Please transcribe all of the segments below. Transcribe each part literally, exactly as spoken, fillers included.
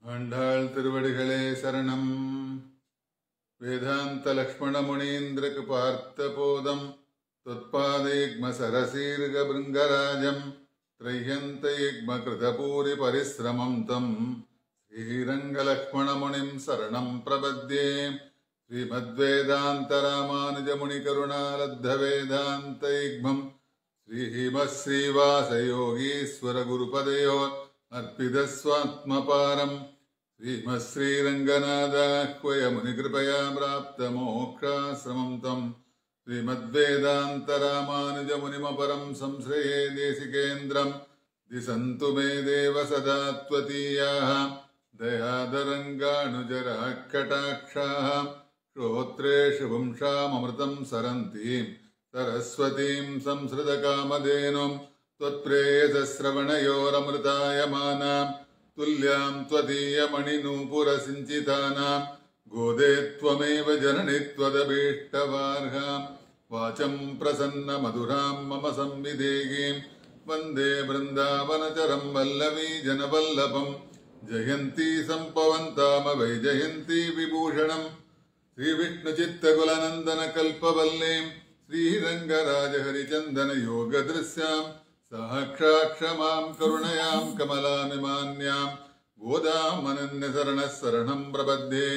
ஆண்டாள் திருவடிகளே சரணம். வேதாந்த லக்ஷ்மண முனீந்திரக்கு பார்த்த போதம் தொத்பாதயுக்ம சரசீர்க பிருங்கராஜம் த்ரையந்தயுக்ம கிருதபூரி பரிஸ்ரமம் தம் ஸ்ரீரங்க லக்ஷ்மண முனிம் சரணம் பிரபத்யே. ஸ்ரீமத்வேதாந்த ராமானுஜ முனி கருணாலப்த வேதாந்தயுக்மம் ஸ்ரீமத் ஸ்ரீவாசயோகீஸ்வர குருபதயோ अर्पितस्वात्मपारम् श्रीमत् श्रीरङ्गनाथाह्वय मुनिकृपया प्राप्तमोक्षाश्रमम् तम् श्रीमद्वेदान्त रामानुज मुनिमपरम् संश्रये देशिकेन्द्रम् दिशन्तु मे देव सदा त्वदीयाः दयादरङ्गानुजराः कटाक्षाः श्रोत्रेषु पुंसाममृतम् सरन्तीम् सरस्वतीम् संसृतकामधेनुम् त्वत्प्रेयसश्रवणयोरमृतायमानां तुल्यां त्वदीयमणिनूपुरसिञ्चितानां गोदे त्वमेव जननि त्वदभीष्टवार्हां वाचं प्रसन्नमधुरां मम संविधेयीं वन्दे वृन्दावनचरं वल्लवी जनवल्लभं जयन्ती सम्पवन्तामवै जयन्ती विभूषणं श्रीविष्णुचित्तकुलनन्दनकल्पवल्लीं श्रीरङ्गराजहरिचन्दनयोगदृश्यां साक्षाक्षमां करुणयां कमलामिमान्यां गोदामनन्यशरणः शरणं प्रपद्ये.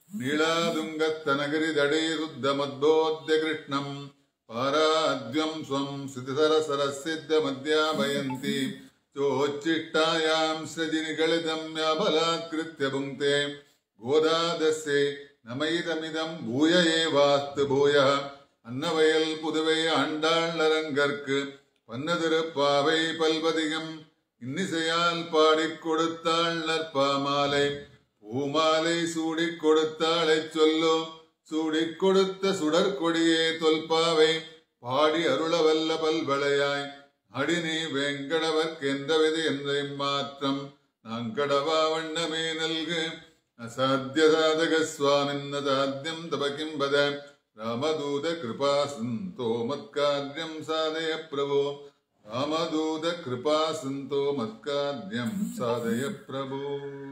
नीलादुङ्गत्तनगिरिदडैरुद्धमद्बोध्य कृष्णं पाराद्यं स्वं स्थितिसरसरसिद्धमध्याभयन्ति चोच्चिष्टायां सृजिनिगलितं याबलात्कृत्य भुङ्क्ते गोदादस्ये नमैदमिदं भूय एवास्तु भूयः. अन्नवयल पुதுவை ஆண்டாள் அரங்கற்கு பன்னதிருப்பாவை பல்பதிகம் இன்னிசையால் பாடிக் கொடுத்தாள் நற்பாமாலை பூமாலை சூடிக் கொடுத்தாளை சொல்லோ சூடிக் கொடுத்த சுடற்கொடியே தொல்பாவை பாடி அருளவல்ல பல்வளையாய் அடிநீ வெங்கடவர்க்கென்றவிது என்ற மாற்றம் நாங்கடவா வண்ணமே நல்கு அசாத்திய சாதக சுவாமின்ன சாத்தியம் தபகிம்பத रामदूत कृपा संतो मत्कार्यं साधय प्रभो. रामदूत कृपा संतो मत्कार्यं साधय प्रभो.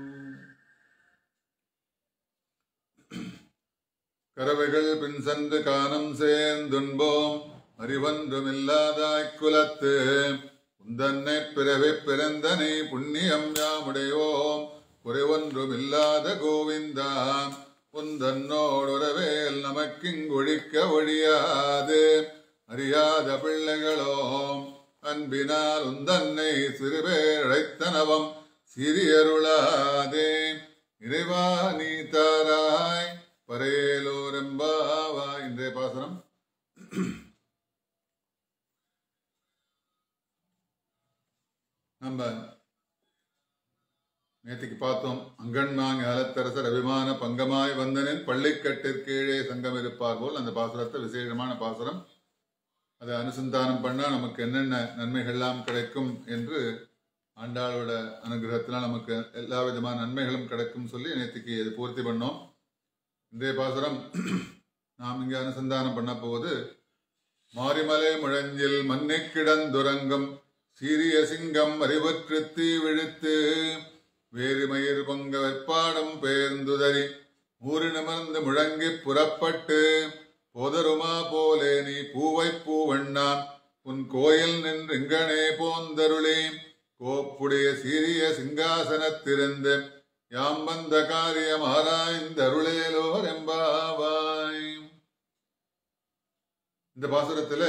கரவைகள் பின் சென்று காணம் சேர்ந்துண்போம் அறிவன்றுமில்லாதாய் குலத்து உந்தன்னை பிறவை பிறந்தனை புண்ணியம் யாமுடையோம் குறைவொன்றுமில்லாத கோவிந்தா உந்தன்னோடுறவேல் நமக்கிங்கொழிக்க ஒழியாது அறியாத பிள்ளைகளோம் அன்பினால் உந்தன்னை சிறுபேர் அழைத்தனவம் சிறியருளாதே. இறைவா நீ தாராய் பரேலோரெம்பாவா. இன்றைய பாசனம் நம்ம நேற்றுக்கு பார்த்தோம். அங்கன்மாங் ஆலத்தரசர் அபிமான பங்கமாய் வந்தனின் பள்ளிக்கட்டிற்கீழே சங்கம் இருப்பார் போல் அந்த பாசுரத்தை விசேஷமான பாசுரம். அதை அனுசந்தானம் பண்ணா நமக்கு என்னென்ன நன்மைகள்லாம் கிடைக்கும் என்று ஆண்டாளோட அனுகிரகத்தினால் நமக்கு எல்லா விதமான நன்மைகளும் கிடைக்கும் சொல்லி நேற்றுக்கு இது பூர்த்தி பண்ணோம். இன்றைய பாசுரம் நாம் இங்கே அனுசந்தானம் பண்ண போவது மாரிமலை முழஞ்சில் மண்ணை கிடந்துறங்கும் சீரிய சிங்கம் அறிவற்று தீ விழித்து வேறுமயிர் பொங்க வெற்பாடம் பேர்ந்துதறி ஊரினமர்ந்து முழங்கி புறப்பட்டு போதருமா போலே நீ பூவை பூவண்ணான் உன் கோயில் நின்றெங்கனே போந்தருளே கோப்புடைய சீரிய சிங்காசனத்திருந்து யாம் வந்த காரியம் ஆராய்ந்தருளேலோர் எம்பாவாய். இந்த பாசுரத்துல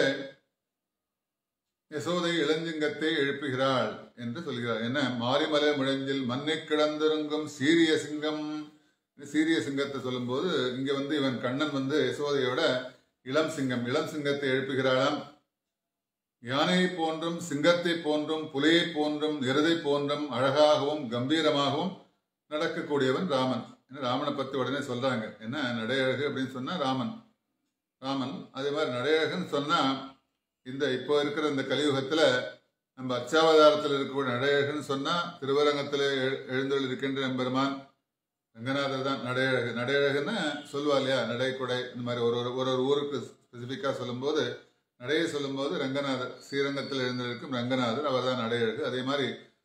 யசோதை இளஞ்சிங்கத்தை எழுப்புகிறாள் என்று சொல்கிறார். என்ன மாரிமலை முழஞ்சில் மண்ணை கிடந்திருங்கும் சீரிய சிங்கம். சீரிய சிங்கத்தை சொல்லும் போது இங்க வந்து இவன் கண்ணன் வந்து யசோதையோட இளம் சிங்கம் இளம் சிங்கத்தை எழுப்புகிறாளாம். யானை போன்றும் சிங்கத்தை போன்றும் புலியை போன்றும் எருதை போன்றும் அழகாகவும் கம்பீரமாகவும் நடக்கக்கூடியவன் ராமன். ஏன்னா ராமனை பத்தி உடனே சொல்றாங்க. என்ன நடையழகு அப்படின்னு சொன்னா ராமன் ராமன் அதே மாதிரி நடையழகுன்னு சொன்னா இந்த இப்போ இருக்கிற இந்த கலியுகத்துல நம்ம அச்சாவதாரத்தில் இருக்கக்கூடிய நடையழகுன்னு சொன்னா திருவரங்கத்துல எழுந்தொழி இருக்கின்ற எம்பெருமான் ரங்கநாதர் தான் நடையழகு. நடையழகுன்னு சொல்லுவா இல்லையா, நடைக்குடை இந்த மாதிரி ஒரு ஒரு ஒரு ஊருக்கு ஸ்பெசிஃபிக்கா சொல்லும் போது நடையை சொல்லும் போது ரங்கநாதர் ஸ்ரீரங்கத்தில் எழுந்திருக்கும் ரங்கநாதர் அவர் தான் நடையழகு. அதே மாதிரி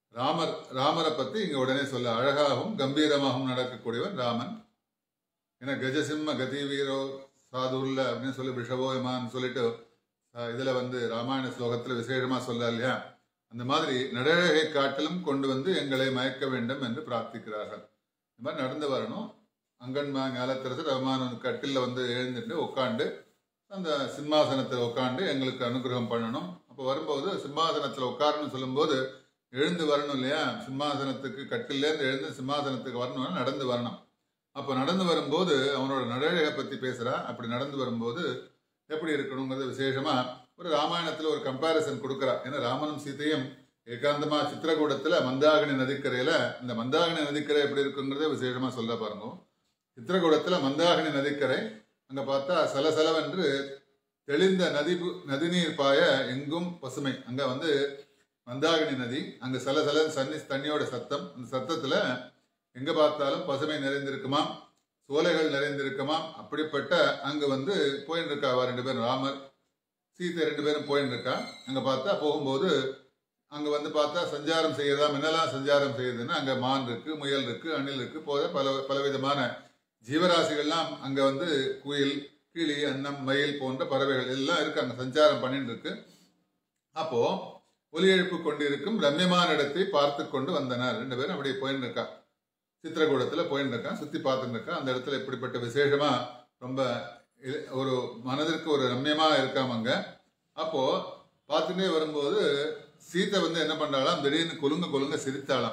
ராமர் ராமரை பத்தி இங்க உடனே சொல்ல அழகாகவும் கம்பீரமாகவும் நடக்கக்கூடியவன் ராமன். ஏன்னா கஜசிம்ம கதி வீரோ சாதுல்ல அப்படின்னு சொல்லி விஷவோயமான்னு சொல்லிட்டு இதுல வந்து ராமாயண ஸ்லோகத்துல விசேஷமா சொல்ல இல்லையா, அந்த மாதிரி நடழகை காட்டிலும் கொண்டு வந்து எங்களை மயக்க வேண்டும் என்று பிரார்த்திக்கிறார்கள். இந்த மாதிரி நடந்து வரணும். அங்கன்மா ஞாலத்தரசர் ரகுமான் கட்டில வந்து எழுந்துட்டு உட்காந்து அந்த சிம்மாசனத்தில் உட்காந்து எங்களுக்கு அனுகிரகம் பண்ணணும். அப்போ வரும்போது சிம்மாசனத்தில் உட்காரணும்னு சொல்லும்போது எழுந்து வரணும் இல்லையா, சிம்மாசனத்துக்கு கட்டிலேருந்து எழுந்து சிம்மாசனத்துக்கு வரணும்னா நடந்து வரணும். அப்போ நடந்து வரும்போது அவனோட நடழகை பற்றி பேசுகிறான். அப்படி நடந்து வரும்போது எப்படி இருக்கணுங்கிறது விசேஷமா ஒரு ராமாயணத்தில் ஒரு கம்பாரிசன் கொடுக்குறா. ஏன்னா ராமனும் சீதையும் ஏகாந்தமா சித்திரகூடத்தில் மந்தாகினி நதிக்கரையில், இந்த மந்தாகினி நதிக்கரை எப்படி இருக்குங்கிறத விசேஷமா சொல்ல பாருங்க. சித்திரகூடத்தில் மந்தாகினி நதிக்கரை, அங்கே பார்த்தா சலசலவென்று தெளிந்த நதி நதிநீர் பாய எங்கும் பசுமை. அங்கே வந்து மந்தாகினி நதி, அங்கே சலசல சன்னி தண்ணியோட சத்தம், அந்த சத்தத்தில் எங்கே பார்த்தாலும் பசுமை நிறைந்திருக்குமாம், சோலைகள் நிறைந்திருக்குமாம். அப்படிப்பட்ட அங்கே வந்து போயின்னு இருக்கா ரெண்டு பேரும், ராமர் சீதை ரெண்டு பேரும் போயின்னு இருக்கா. அங்கே பார்த்தா போகும்போது அங்கே வந்து பார்த்தா சஞ்சாரம் செய்யறதா, என்னெல்லாம் சஞ்சாரம் செய்யுதுன்னா அங்கே மான் இருக்கு, முயல் இருக்கு, அணில் இருக்கு, போத பல பலவிதமான ஜீவராசிகள்லாம் அங்கே வந்து குயில், கிளி, அன்னம், மயில் போன்ற பறவைகள் எல்லாம் இருக்கு, அங்கே சஞ்சாரம் பண்ணிட்டு இருக்கு. அப்போ ஒலி எழுப்பு கொண்டிருக்கும் ரம்யமான இடத்தை பார்த்து கொண்டு வந்தனர். ரெண்டு பேரும் அப்படியே போயின்னு இருக்கா, சித்திரகூடத்துல போயின்னு இருக்கா, சுத்தி பார்த்துட்டு இருக்கா. அந்த இடத்துல இப்படிப்பட்ட விசேஷமா ரொம்ப ஒரு மனதிற்கு ஒரு ரம்யமா இருக்காமங்க. அப்போ பார்த்துட்டே வரும்போது சீதை வந்து என்ன பண்றாளாம், திடீர்னு கொலுங்க கொலுங்க சிரித்தாளாம்.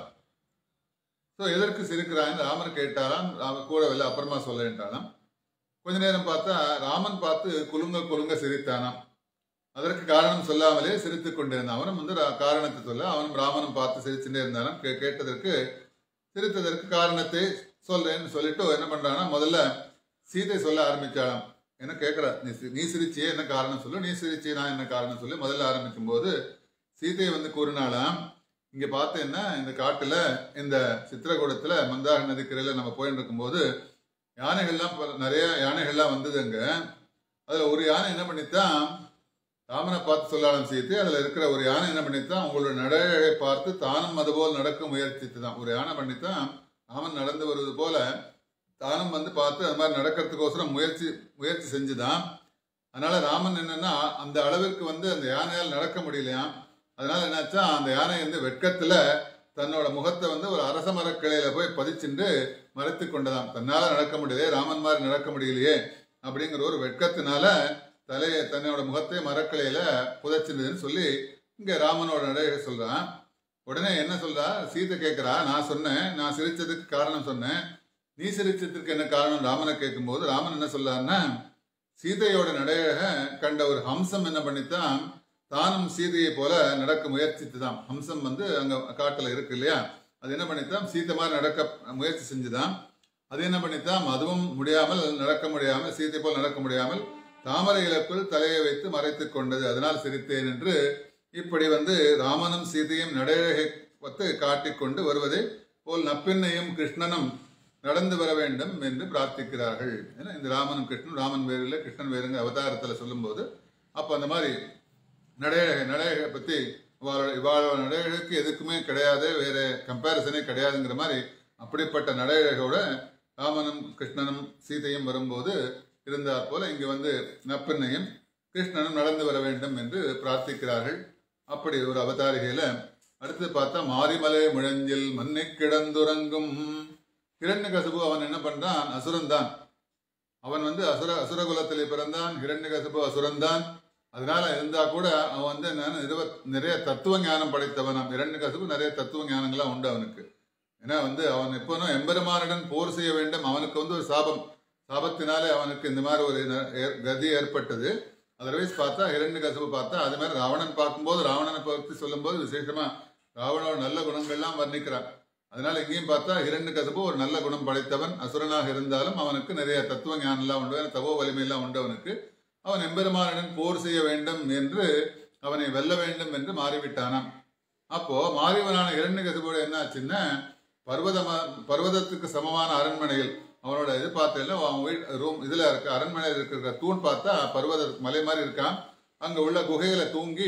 ஸோ எதற்கு சிரிக்கிறான்னு ராமர் கேட்டாலாம், கூட வெளில அப்புறமா சொல்லேன்ட்டாலாம். கொஞ்ச நேரம் பார்த்தா ராமன் பார்த்து குலுங்க குலுங்க சிரித்தானாம். அதற்கு காரணம் சொல்லாமலே சிரித்து கொண்டிருந்தான். அவனும் வந்து காரணத்தை சொல்ல, அவனும் ராமனும் பார்த்து சிரிச்சுட்டே இருந்தாலும் கேட்டதற்கு சிரித்ததற்கு காரணத்தை சொல்றேன்னு சொல்லிட்டு என்ன பண்றான்னா முதல்ல சீதை சொல்ல ஆரம்பிச்சாலாம். என்ன கேட்கறா, நீ நீ சிரிச்சியே என்ன காரணம் சொல்லு, நீ சிரிச்சியே நான் என்ன காரணம் சொல்லி முதல்ல ஆரம்பிக்கும் போது சீதை வந்து கூறினாலாம், இங்க பார்த்தேன்னா இந்த காட்டுல இந்த சித்திரகூடத்துல மந்தாகினி நதிக்கரையில நம்ம போயிட்டு இருக்கும்போது யானைகள்லாம் நிறைய யானைகள்லாம் வந்தது அங்க. அதுல ஒரு யானை என்ன பண்ணித்தான் ராமனை பார்த்து சொல்லாலும் சீத்தை, அதுல இருக்கிற ஒரு யானை என்ன பண்ணித்தான் உங்களோட நடழகை பார்த்து தானும் அதுபோல் நடக்க முயற்சித்து தான். ஒரு யானை பண்ணித்தான் ராமன் நடந்து வருவது போல தானும் வந்து பார்த்து அது மாதிரி நடக்கிறதுக்கோசரம் முயற்சி முயற்சி செஞ்சுதான். அதனால ராமன் என்னன்னா அந்த அளவிற்கு வந்து அந்த யானையால் நடக்க முடியலையாம். அதனால என்னாச்சா அந்த யானை வந்து வெட்கத்துல தன்னோட முகத்தை வந்து ஒரு அரச மரக்கிளையில போய் பதிச்சுட்டு மறைத்து கொண்டதாம். தன்னால நடக்க முடியலையே, ராமன் மாதிரி நடக்க முடியலையே அப்படிங்கிற ஒரு வெட்கத்தினால தலையை தன்னோட முகத்தை மரக்கிளையில புதைச்சிருந்ததுன்னு சொல்லி இங்க ராமனோட நடையை சொல்றான். உடனே என்ன சொல்றா, சீதை கேட்கிறா, நான் சொன்னேன், நான் சிரிச்சதுக்கு காரணம் சொன்னேன், நீ சிரிச்சதுக்கு என்ன காரணம் ராமனை கேட்கும் போது ராமன் என்ன சொல்றாருன்னா, சீதையோட நடையழக கண்ட ஒரு ஹம்சம் என்ன பண்ணித்தான் தானும் சீதையை போல நடக்க முயற்சித்து தான். ஹம்சம் வந்து அங்க காட்டுல இருக்கு இல்லையா, அது என்ன பண்ணித்தான் சீதை மாதிரி நடக்க முயற்சி செஞ்சுதான். அது என்ன பண்ணித்தான் அதுவும் முடியாமல் நடக்க முடியாமல் சீதை போல் நடக்க முடியாமல் தாமரை இலக்குள் தலையை வைத்து மறைத்து கொண்டது, அதனால் சிரித்தேன் என்று இப்படி வந்து ராமனும் சீதையும் நடையழகை பத்து காட்டிக்கொண்டு வருவதை போல் நப்பின்னையும் கிருஷ்ணனும் நடந்து வர வேண்டும் என்று பிரார்த்திக்கிறார்கள். ஏன்னா இந்த ராமனும் கிருஷ்ணன், ராமன் வேறு இல்லை கிருஷ்ணன் வேறுங்க அவதாரத்தில் சொல்லும்போது அப்போ அந்த மாதிரி நடையழகை நடையழகை பற்றி இவாளோட நடையழகுக்கு எதுக்குமே கிடையாது, வேற கம்பேரிசனே கிடையாதுங்கிற மாதிரி அப்படிப்பட்ட நடையழகோட ராமனும் கிருஷ்ணனும் சீதையும் வரும்போது இருந்தார் போல இங்கு வந்து நப்பின்னையும் கிருஷ்ணனும் நடந்து வர வேண்டும் என்று பிரார்த்திக்கிறார்கள். அப்படி ஒரு அவதாரிகையில அடுத்து பார்த்தா மாரிமலை முழஞ்சில் மண்ணை கிடந்துறங்கும் ஹிரண்யகசிபு. அவன் என்ன பண்றான், அசுரன்தான். அவன் வந்து அசுர அசுரகுலத்திலே பிறந்தான். ஹிரண்யகசிபு அசுரன்தான். அதனால இருந்தா கூட அவன் வந்து நிறைய தத்துவ ஞானம் படைத்தவன். ஹிரண்யகசிபு நிறைய தத்துவ ஞானங்கள்லாம் உண்டு அவனுக்கு. ஏன்னா வந்து அவன் எப்போனும் எம்பெருமானுடன் போர் செய்ய வேண்டும். அவனுக்கு வந்து ஒரு சாபம், சாபத்தினாலே அவனுக்கு இந்த மாதிரி ஒரு கதி ஏற்பட்டது. அதர்வைஸ் பார்த்தா ஹிரண்யகசிபு பார்த்தா அது மாதிரி ராவணன் பார்க்கும்போது ராவணனை பற்றி சொல்லும் போது விசேஷமா ராவணோட நல்ல குணங்கள்லாம் வர்ணிக்கிறான். அதனால இங்கேயும் பார்த்தா ஹிரண்யகசிபு ஒரு நல்ல குணம் படைத்தவன். அசுரனாக இருந்தாலும் அவனுக்கு நிறைய தத்துவ ஞானம் எல்லாம் உண்டு, தவோ வலிமையெல்லாம் உண்டு அவனுக்கு. அவன் எம்பெருமானுடன் போர் செய்ய வேண்டும் என்று அவனை வெல்ல வேண்டும் என்று மாறிவிட்டானாம். அப்போ மாறிவனான ஹிரண்யகசிபோட என்ன ஆச்சுன்னா பர்வதமா பர்வதத்துக்கு சமமான அரண்மனையில் அவனோட இது பார்த்தேன் அவன் வீட் ரூம் இதுல இருக்க அரண்மனையில் இருக்கிற தூண் பார்த்தா பர்வத மலை மாதிரி இருக்கான். அங்க உள்ள குகையில தூங்கி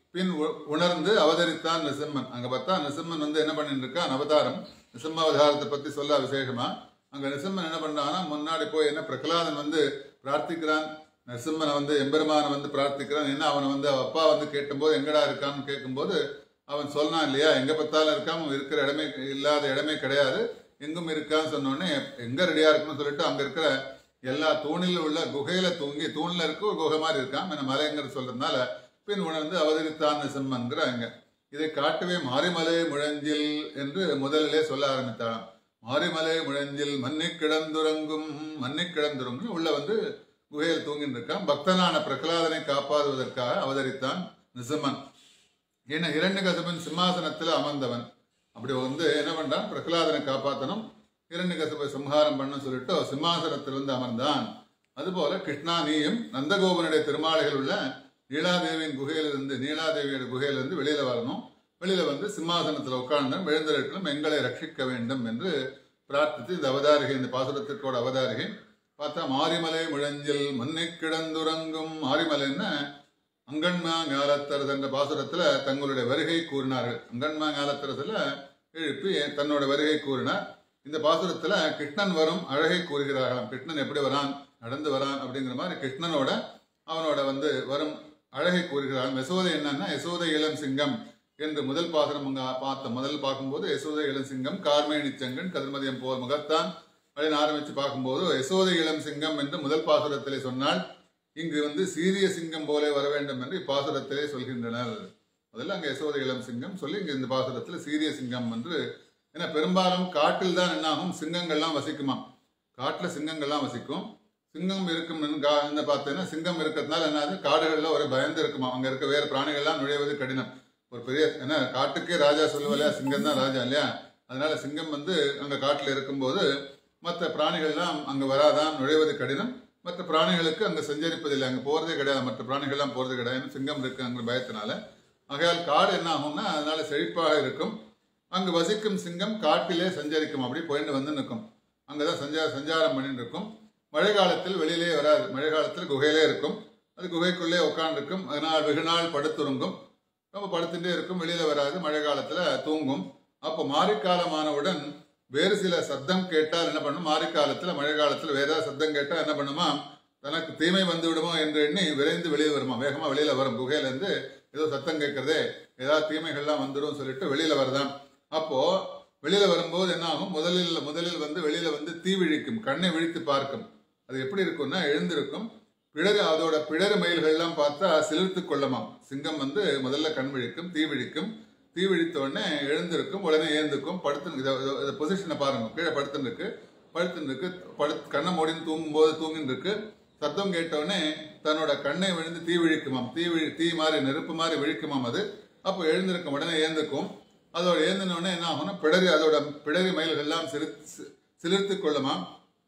பின் உணர்ந்து அவதரித்தான் நிசிம்மன். அங்க பார்த்தா நிசிம்மன் வந்து என்ன பண்ணிட்டு இருக்கான், அவதாரம். நிசிம்ம அவதாரத்தை பத்தி சொல்ல விசேஷமா அங்க நிசிம்மன் என்ன பண்றான்னா, முன்னாடி போய் என்ன பிரகலாதன் வந்து பிரார்த்திக்கிறான், நரசிம்மனை வந்து எம்பெருமானை வந்து பிரார்த்திக்கிறான். என்ன அவனை வந்து அப்பா வந்து கேட்டும்போது எங்கடா இருக்கான்னு கேட்கும்போது அவன் சொன்னான் இல்லையா, எங்க பார்த்தாலும் இருக்காம இருக்கிற இடமே இல்லாத இடமே கிடையாது, எங்கும் இருக்கான்னு சொன்னோடனே எங்க ரெடியா இருக்குன்னு சொல்லிட்டு அங்க இருக்கிற எல்லா தூணில் உள்ள குகையில தூங்கி தூண்ல இருக்க ஒரு குகை மாதிரி இருக்கான் என்ன மலைங்கிற சொல்றதுனால பின் உணர்ந்து அவதரித்தான் நிசிம்மன்கிறாங்க. இதை காட்டவே மாரிமலை முழஞ்சில் என்று முதலிலே சொல்ல ஆரம்பித்தாளாம். மாரிமலை முழஞ்சில் மன்னி கிடந்துறங்கும் மன்னி கிடந்துறங்கும் உள்ள வந்து குகையில் தூங்கிட்டு இருக்கான். பக்தனான பிரகலாதனை காப்பாற்றுவதற்காக அவதரித்தான் நிசிம்மன். ஏன்னா இரண்யகசிபன் சிம்மாசனத்தில் அமர்ந்தவன். அப்படி வந்து என்ன பண்றான், பிரகலாதனை காப்பாற்றணும், இரண்யகசிபை சம்ஹாரம் பண்ண சொல்லிட்டு சிம்மாசனத்தில் வந்து அமர்ந்தான். அதுபோல கிருஷ்ணா நீயும் நந்தகோபனுடைய திருமாளிகள் உள்ள நீலாதேவியின் குகையிலிருந்து நீலாதேவியோட குகையிலிருந்து வெளியில வரணும், வெளியில வந்து சிம்மாசனத்தில் உட்கார்ந்து எழுந்தருக்கணும், எங்களை ரட்சிக்க வேண்டும் என்று பிரார்த்தித்து இந்த அவதாரிகை இந்த பாசுரத்திற்கோட அவதாரிகை பார்த்தா மாரிமலை முழஞ்சில் மண்ணை கிடந்துறங்கும். மாரிமலைன்னு அங்கன்மா ஞாலத்தரசு என்ற பாசுரத்துல தங்களுடைய வருகை கூறினார்கள். அங்கன்மா ஞாலத்தரசுல எழுப்பி தன்னோட வருகை கூறினார். இந்த பாசுரத்துல கிருஷ்ணன் வரும் அழகை கூறுகிறார்களாம். கிருஷ்ணன் எப்படி வரான், நடந்து வரான் அப்படிங்கிற மாதிரி கிருஷ்ணனோட அவனோட வந்து வரும் அழகை கூறுகிறார்கள். யசோதை என்னன்னா யசோதை இளம் சிங்கம் என்று முதல் பாசுரம் அங்க பார்த்த முதல் பார்க்கும்போது யசோதை இளம் சிங்கம் கார்மேனி செங்கன் கதிர்மதியம் போல் முகத்தான் அப்படின்னு ஆரம்பிச்சு பார்க்கும்போது யசோதை இளம் சிங்கம் என்று முதல் பாசுரத்திலே சொன்னால் இங்கு வந்து சீரிய சிங்கம் போல வர வேண்டும் என்று இப்பாசுரத்திலே சொல்கின்றனர். முதல்ல அங்க யசோதை இளம் சிங்கம் சொல்லி இங்க இந்த பாசுரத்துல சீரிய சிங்கம் என்று. ஏன்னா பெரும்பாலும் காட்டில் தான் என்னாகும், சிங்கங்கள்லாம் வசிக்குமா, காட்டுல சிங்கங்கள்லாம் வசிக்கும். சிங்கம் இருக்கும் என்ன பார்த்தீங்கன்னா சிங்கம் இருக்கிறதுனால என்னது காடுகள்ல ஒரு பயந்து இருக்குமா, அங்க இருக்க வேற பிராணிகள்லாம் நுழைவது கடினம். ஒரு பெரிய ஏன்னா காட்டுக்கே ராஜா சொல்லுவலையா, சிங்கம் தான் ராஜா இல்லையா, அதனால சிங்கம் வந்து அங்க காட்டுல இருக்கும்போது மற்ற பிராணிகள்லாம் அங்க வராதான், நுழைவது கடினம். மற்ற பிராணிகளுக்கு அங்க சஞ்சரிப்பதில்லை, அங்க போறதே கிடையாது, மற்ற பிராணிகள்லாம் போறது கிடையாது, சிங்கம் இருக்கு அங்க பயத்தினால. ஆகையால் காடு என்ன ஆகும்னா அதனால செழிப்பாக இருக்கும். அங்கு வசிக்கும் சிங்கம் காட்டிலே சஞ்சரிக்கும், அப்படி போயிட்டு வந்து நிற்கும், அங்கதான் சஞ்சா சஞ்சாரம் பண்ணிட்டு இருக்கும். மழை காலத்தில் வெளியிலே வராது, மழை காலத்தில் குகையிலே இருக்கும், அது குகைக்குள்ளே உட்காந்துருக்கும். அதனால் வெகு நாள் படுத்துருங்கும், ரொம்ப படுத்துட்டே இருக்கும், வெளியில வராது, மழை காலத்துல தூங்கும். அப்போ மாரிக்காலமானவுடன் வேறு சில சத்தம் கேட்டால் என்ன பண்ணும், மாரிக்காலத்துல மழை காலத்துல வேற ஏதாவது சத்தம் கேட்டா என்ன பண்ணுமா, தனக்கு தீமை வந்து விடுமோ என்று எண்ணி விரைந்து வெளியே வருமா, வேகமா வெளியில வரும். குகையில இருந்து ஏதோ சத்தம் கேட்கறதே, ஏதாவது தீமைகள்லாம் வந்துடும் சொல்லிட்டு வெளியில வருதான். அப்போ வெளியில வரும்போது என்ன ஆகும், முதலில் முதலில் வந்து வெளியில வந்து தீ விழிக்கும், கண்ணை விழித்து பார்க்கும். அது எப்படி இருக்கும்னா எழுந்திருக்கும், பிடரு அதோட பிடரு மயில்கள்லாம் பார்த்தா சிலிர்த்து கொள்ளமாம். சிங்கம் வந்து முதல்ல கண் விழிக்கும், தீ விழிக்கும், தீ விழித்த உடனே எழுந்திருக்கும், உடனே ஏந்துக்கும், படுத்து பொசிஷனை பாருங்க, கீழே படுத்துன்னு இருக்கு, படுத்துன்னு இருக்கு, படு கண்ணை மூடின்னு தூங்கும் போது தூங்கின்னு இருக்கு. சத்தம் கேட்டவுடனே தன்னோட கண்ணை விழுந்து தீ விழிக்குமாம், தீ விழி தீ மாதிரி நெருப்பு மாதிரி விழிக்குமாம் அது. அப்போ எழுந்திருக்கும், உடனே ஏந்துக்கும். அதோட ஏந்தினோடனே என்ன ஆகும்னா பிடரி அதோட பிடரி மயில்கள்லாம் சிறு சிலிர்த்து கொள்ளுமாம்.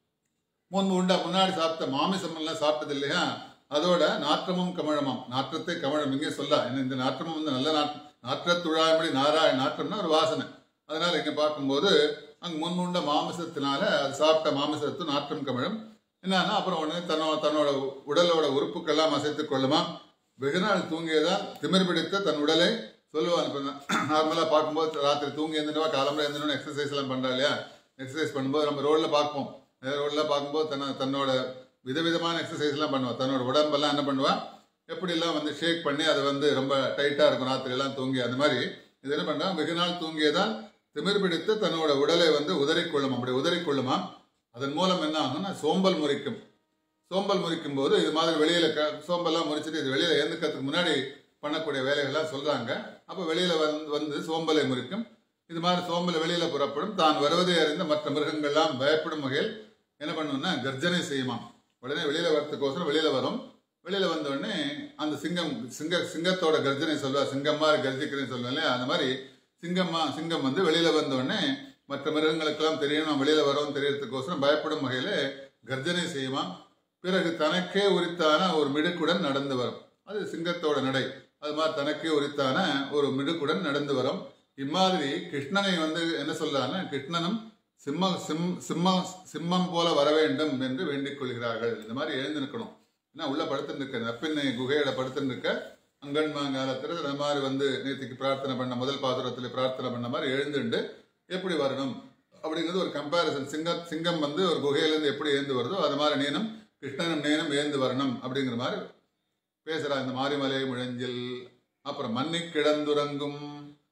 முன்பு உண்டா முன்னாடி சாப்பிட்ட மாமிசம் எல்லாம் சாப்பிட்டது இல்லையா, அதோட நாற்றமும் கமழமாம், நாற்றத்தை கமழம் இங்கே சொல்ல. இந்த நாற்றமும் வந்து நல்ல நாற்றம், நாற்றத்துழாயபடி நாராய நாற்றம்னா ஒரு வாசனை. அதனால இங்க பார்க்கும்போது அங்க முன்முண்ட மாமிசத்தினால அது சாப்பிட்ட மாமிசத்து நாற்றம் கமழும். என்னன்னா அப்புறம் உடனே தன்னோட தன்னோட உடலோட உறுப்புக்கெல்லாம் அசைத்து கொள்ளுமா. வெகு நாள் தூங்கியதால் திமிர் பிடித்த தன் உடலை சொல்லுவான். இப்போ நார்மலா பார்க்கும்போது ராத்திரி தூங்கி எழுந்துடுவா, காலம்பரை எழுந்துடும், எக்ஸசைஸ் எல்லாம் பண்றா இல்லையா. எக்ஸசைஸ் பண்ணும்போது நம்ம ரோட்ல பார்ப்போம், ரோட்ல பார்க்கும்போது தன்ன தன்னோட விதவிதமான எக்ஸசைஸ் எல்லாம் பண்ணுவான். தன்னோட உடம்பெல்லாம் என்ன பண்ணுவான், எப்படி எல்லாம் வந்து ஷேக் பண்ணி அது வந்து ரொம்ப டைட்டா இருக்கும் ராத்திரி எல்லாம் தூங்கி. அந்த மாதிரி இது என்ன பண்றான், வெகு நாள் தூங்கியதால் திமிர் பிடித்து தன்னோட உடலை வந்து உதறிக்கொள்ளும். அப்படி உதறிக்கொள்ளுமா. அதன் மூலம் என்ன ஆகும்னா சோம்பல் முறிக்கும். சோம்பல் முறிக்கும் போது இது மாதிரி வெளியில சோம்பல்லாம் முறிச்சுட்டு இது வெளியில எழுந்துக்கிறதுக்கு முன்னாடி பண்ணக்கூடிய வேலைகள்லாம் சொல்றாங்க. அப்போ வெளியில வந்து வந்து சோம்பலை முறிக்கும். இது மாதிரி சோம்பலை வெளியில புறப்படும். தான் வருவதை அறிந்த மற்ற மிருகங்கள்லாம் பயப்படும் வகையில் என்ன பண்ணும்னா கர்ஜனை செய்யுமா. உடனே வெளியில வரத்துக்கோசரம் வெளியில வரும். வெளியில வந்த உடனே அந்த சிங்கம் சிங்க சிங்கத்தோட கர்ஜனை சொல்வா, சிங்கம் மாதிரி கர்ஜிக்கிறேன்னு சொல்லுவேன் இல்லையா, அந்த மாதிரி சிங்கம்மா சிங்கம் வந்து வெளியில வந்த உடனே மற்ற மிருகங்களுக்கெல்லாம் தெரியும் நம்ம வெளியில வரோம் தெரியறதுக்கோசரம் பயப்படும் வகையில கர்ஜனை செய்யுமா. பிறகு தனக்கே உரித்தான ஒரு மிடுக்குடன் நடந்து வரும். அது சிங்கத்தோட நடை. அது மாதிரி தனக்கே உரித்தான ஒரு மிடுக்குடன் நடந்து வரும். இம்மாதிரி கிருஷ்ணனை வந்து என்ன சொல்றாங்கன்னா கிருஷ்ணனும் சிம்ம சிம் சிம்ம சிம்மம் போல வர வேண்டும் என்று வேண்டிக் கொள்கிறார்கள். இந்த மாதிரி எழுந்து நிற்கணும். ஏன்னா உள்ள படுத்துன்னு இருக்க நப்பின்னை குகையோட படுத்துன்னு இருக்க அங்கன்மாங்காலத்துல இந்த மாதிரி வந்து நேற்றுக்கு பிரார்த்தனை பண்ண முதல் பாசுரத்துல பிரார்த்தனை பண்ண மாதிரி எழுந்துண்டு எப்படி வரணும் அப்படிங்கிறது ஒரு கம்பேரிசன். சிங்கம் சிங்கம் வந்து ஒரு குகையிலேருந்து எப்படி ஏந்து வருதோ அது மாதிரி நீனும் கிருஷ்ணனும் நேனும் ஏந்து வரணும் அப்படிங்கிற மாதிரி பேசுறா இந்த மாரிமலை முழஞ்சில். அப்புறம் மன்னி கிடந்துறங்கும்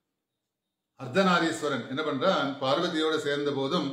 அர்த்தநாரீஸ்வரன் என்ன பண்றான், பார்வதியோடு சேர்ந்த போதும்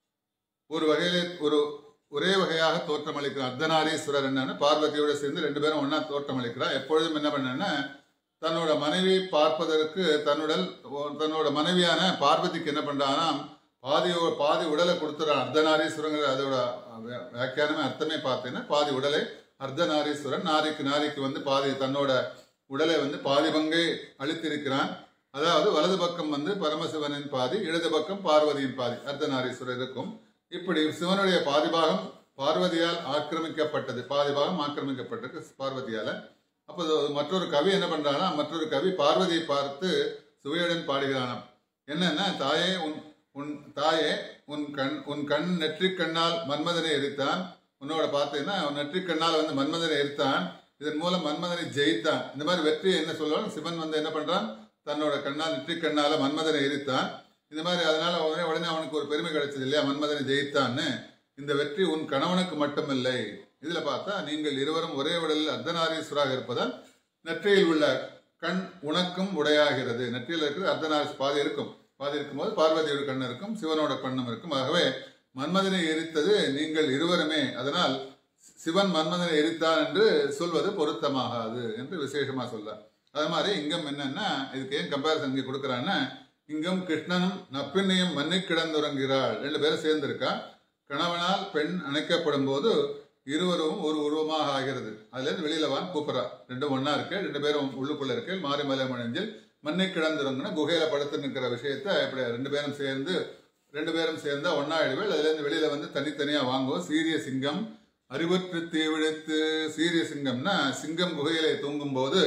ஒரு வகையிலே ஒரு ஒரே வகையாக தோற்றமளிக்கிறான். அர்த்தநாரீஸ்வரர் என்னன்னு பார்வதியோடு சேர்ந்து ரெண்டு பேரும் ஒன்னா தோற்றமளிக்கிறான். எப்பொழுதும் என்ன பண்ணா தன்னோட மனைவி பார்ப்பதற்கு தன்னுடல் தன்னோட மனைவியான பார்வதிக்கு என்ன பண்றான்னா பாதியோ பாதி உடலை கொடுத்துறான். அர்த்தநாரீஸ்வரங்கிற அதோட வியாக்கியானமே அர்த்தமே பார்த்தீங்கன்னா பாதி உடலை அர்த்தநாரீஸ்வரன், நாரிக்கு நாரிக்கு வந்து பாதி தன்னோட உடலை வந்து பாதி பங்கை அளித்திருக்கிறான். அதாவது வலது பக்கம் வந்து பரமசிவனின் பாதி, இடது பக்கம் பார்வதியின் பாதி அர்த்தநாரீஸ்வரர் இருக்கும். இப்படி சிவனுடைய பாதி பாகம் பார்வதியால் ஆக்கிரமிக்கப்பட்டது, பாதி பாகம் ஆக்கிரமிக்கப்பட்டது பார்வதியால. அப்போ மற்றொரு கவி என்ன பண்றானா, மற்றொரு கவி பார்வதியை பார்த்து சுவையுடன் பாடுகிறானாம். என்னன்னா, தாயே உன் உன் தாயே உன் கண் உன் கண் நெற்றிக் கண்ணால் மன்மதனை எரித்தான். உன்னோட பார்த்தீங்கன்னா உன் நெற்றிக் கண்ணால் வந்து மன்மதனை எரித்தான், இதன் மூலம் மன்மதனை ஜெயித்தான். இந்த மாதிரி வெற்றி என்ன சொல்லுவாங்க, சிவன் வந்து என்ன பண்றான், தன்னோட கண்ணால் நெற்றிக் கண்ணால மன்மதனை எரித்தான். இந்த மாதிரி அதனால உடனே உடனே அவனுக்கு ஒரு பெருமை கிடைச்சது இல்லையா, மன்மதனை ஜெயித்தான்னு. இந்த வெற்றி உன் கணவனுக்கு மட்டுமில்லை, இதுல பார்த்தா நீங்கள் இருவரும் ஒரே உடலில் அர்த்தநாரீஸ்வராக இருப்பதால் நெற்றியில் உள்ள கண் உனக்கும் உடையாகிறது. நெற்றியில் இருக்கிற அர்த்தநாரீஸ் பாதி இருக்கும், பாதி இருக்கும்போது பார்வதியோட கண் இருக்கும், சிவனோட கண்ணும் இருக்கும். ஆகவே மன்மதனை எரித்தது நீங்கள் இருவருமே, அதனால் சிவன் மன்மதனை எரித்தான் என்று சொல்வது பொருத்தமாகாது என்று விசேஷமா சொல்ல. அது மாதிரி இங்கம் என்னன்னா, இதுக்கு ஏன் கம்பேரிசன் இங்கே கொடுக்குறான்னா, இங்கம் கிருஷ்ணனும் நப்பின்னையும் மண்ணை கிடந்துறங்கிறாள், ரெண்டு பேரும் சேர்ந்திருக்கா. கணவனால் பெண் அணைக்கப்படும் போது இருவரும் ஒரு உருவமாக ஆகிறது. அதுல இருந்து வெளியில வான் கூப்பிடா, ரெண்டும் ஒன்னா இருக்கு, ரெண்டு பேரும் உள்ளுக்குள்ள இருக்கு. மாரிமலை முழஞ்சில் மண்ணை கிடந்துறங்குன்னா குகையில படுத்து நிற்கிற விஷயத்த இப்படி ரெண்டு பேரும் சேர்ந்து ரெண்டு பேரும் சேர்ந்தா ஒன்னாயிடுவேள். அதுல இருந்து வெளியில வந்து தனித்தனியா வாங்குவோம். சீரிய சிங்கம் அறிவற்று தீவிழித்து, சீரிய சிங்கம்னா சிங்கம் குகையில தூங்கும் போது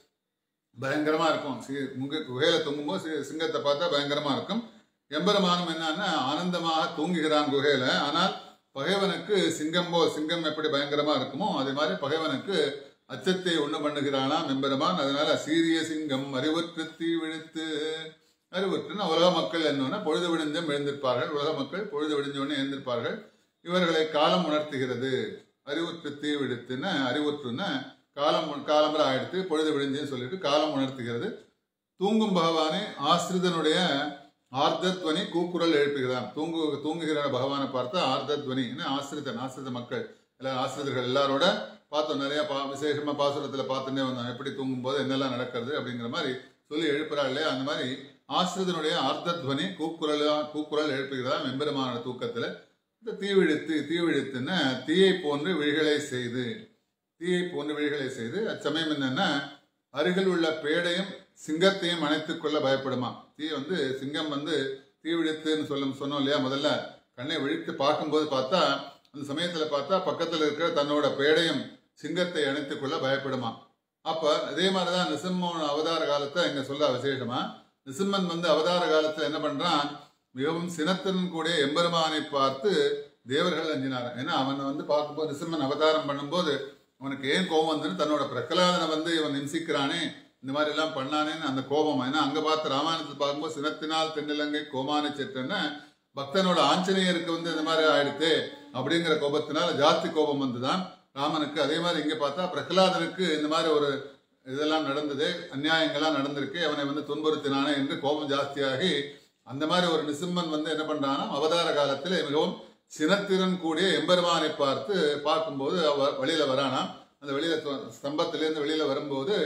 பயங்கரமா இருக்கும். குகையில தூங்கும் போது சிங்கத்தை பார்த்தா பயங்கரமா இருக்கும். எம்பெருமானம் என்னன்னா ஆனந்தமாக தூங்குகிறான் குகையில. ஆனால் பகைவனுக்கு சிங்கம் போ சிங்கம் எப்படி பயங்கரமா இருக்குமோ அதே மாதிரி பகைவனுக்கு அச்சத்தை உண்ணு பண்ணுகிறானாம் எம்பெருமான். அதனால சீரிய சிங்கம் அறிவுற்று தீ விழித்து, அறிவுற்றுன்னா உலக மக்கள் என்னன்னா பொழுது விடிஞ்சும் எழுந்திருப்பார்கள், உலக மக்கள் பொழுது விடிஞ்சோன்னு எழுந்திருப்பார்கள். இவர்களை காலம் உணர்த்துகிறது. அறிவுற்று தீ விழித்துன்னு அறிவுற்றுன்னு காலம் காலம்பர ஆயிடுத்து, பொழுது விடிஞ்சுன்னு சொல்லிட்டு காலம் உணர்த்துகிறது. தூங்கும் பகவானே ஆசிரிதனுடைய ஆர்த்தத்வனி கூக்குரல் எழுப்புகிறான். தூங்கு தூங்குகிற பகவானை பார்த்தா ஆர்த்தத்வனி, ஆசிரிதன் ஆசிரித மக்கள் எல்லாரும் ஆசிரியர்கள் எல்லாரோட பார்த்தோம். நிறைய பா விசேஷமா பாசுரத்துல பார்த்துட்டே வந்தோம், எப்படி தூங்கும் போது என்னெல்லாம் நடக்கிறது அப்படிங்கிற மாதிரி சொல்லி எழுப்புறாள் இல்லையா. அந்த மாதிரி ஆசிரியனுடைய ஆர்த்தத்வனி கூக்குரல் கூக்குரல் எழுப்புகிறான் எம்பெருமான தூக்கத்துல. இந்த தீவிழித்து தீவிழித்துன்னா தீயை போன்று விழிகளை செய்து, தீயை போன்று விழிகளை செய்து. அச்சமயம் என்னன்னா அருகில் உள்ள பேடையும் சிங்கத்தையும் அணைத்துக் கொள்ள பயப்படுமா. தீ வந்து சிங்கம் வந்து தீ விழித்துன்னு சொல்ல சொன்னோம் இல்லையா, முதல்ல கண்ணை விழித்து பார்க்கும்போது பார்த்தா அந்த சமயத்துல பார்த்தா பக்கத்துல இருக்கிற தன்னோட பேடையும் சிங்கத்தை அணைத்துக் கொள்ள பயப்படுமா. அப்ப அதே மாதிரிதான் நிசிம்மன் அவதார காலத்தை இங்க சொல்ல விசேஷமா. நிசிம்மன் வந்து அவதார காலத்துல என்ன பண்றான், மிகவும் சினத்துடன் கூடிய எம்பெருமானை பார்த்து தேவர்கள் அஞ்சினார். ஏன்னா அவன் வந்து பார்க்கும்போது நிசிம்மன் அவதாரம் பண்ணும்போது அவனுக்கு ஏன் கோபம் வந்துன்னு, தன்னோட பிரகலாதனை வந்து இவன் நிம்சிக்கிறானே, இந்த மாதிரி எல்லாம் பண்ணானேன்னு அந்த கோபம். ஏன்னா அங்க பார்த்து ராமாயணத்தை பார்க்கும்போது சினத்தினால் தென்னிலங்கை கோமானை செற்றன்னு பக்தனோட ஆஞ்சநேயருக்கு வந்து இந்த மாதிரி ஆயிடுத்து அப்படிங்கிற கோபத்தினால ஜாஸ்தி கோபம் வந்துதான் ராமனுக்கு. அதே மாதிரி இங்க பார்த்தா பிரகலாதனுக்கு இந்த மாதிரி ஒரு இதெல்லாம் நடந்தது, அநியாயங்கள்லாம் நடந்திருக்கு, அவனை வந்து துன்புறுத்தினானே என்று கோபம் ஜாஸ்தியாகி அந்த மாதிரி ஒரு நிசிம்மன் வந்து என்ன பண்றானா அவதார காலத்துல மிகவும் சினத்திறன் கூடிய எம்பெருமானை பார்த்து பார்க்கும்போது வெளியில வரானா. அந்த வெளியில ஸ்தம்பத்திலேருந்து வெளியில வரும்போது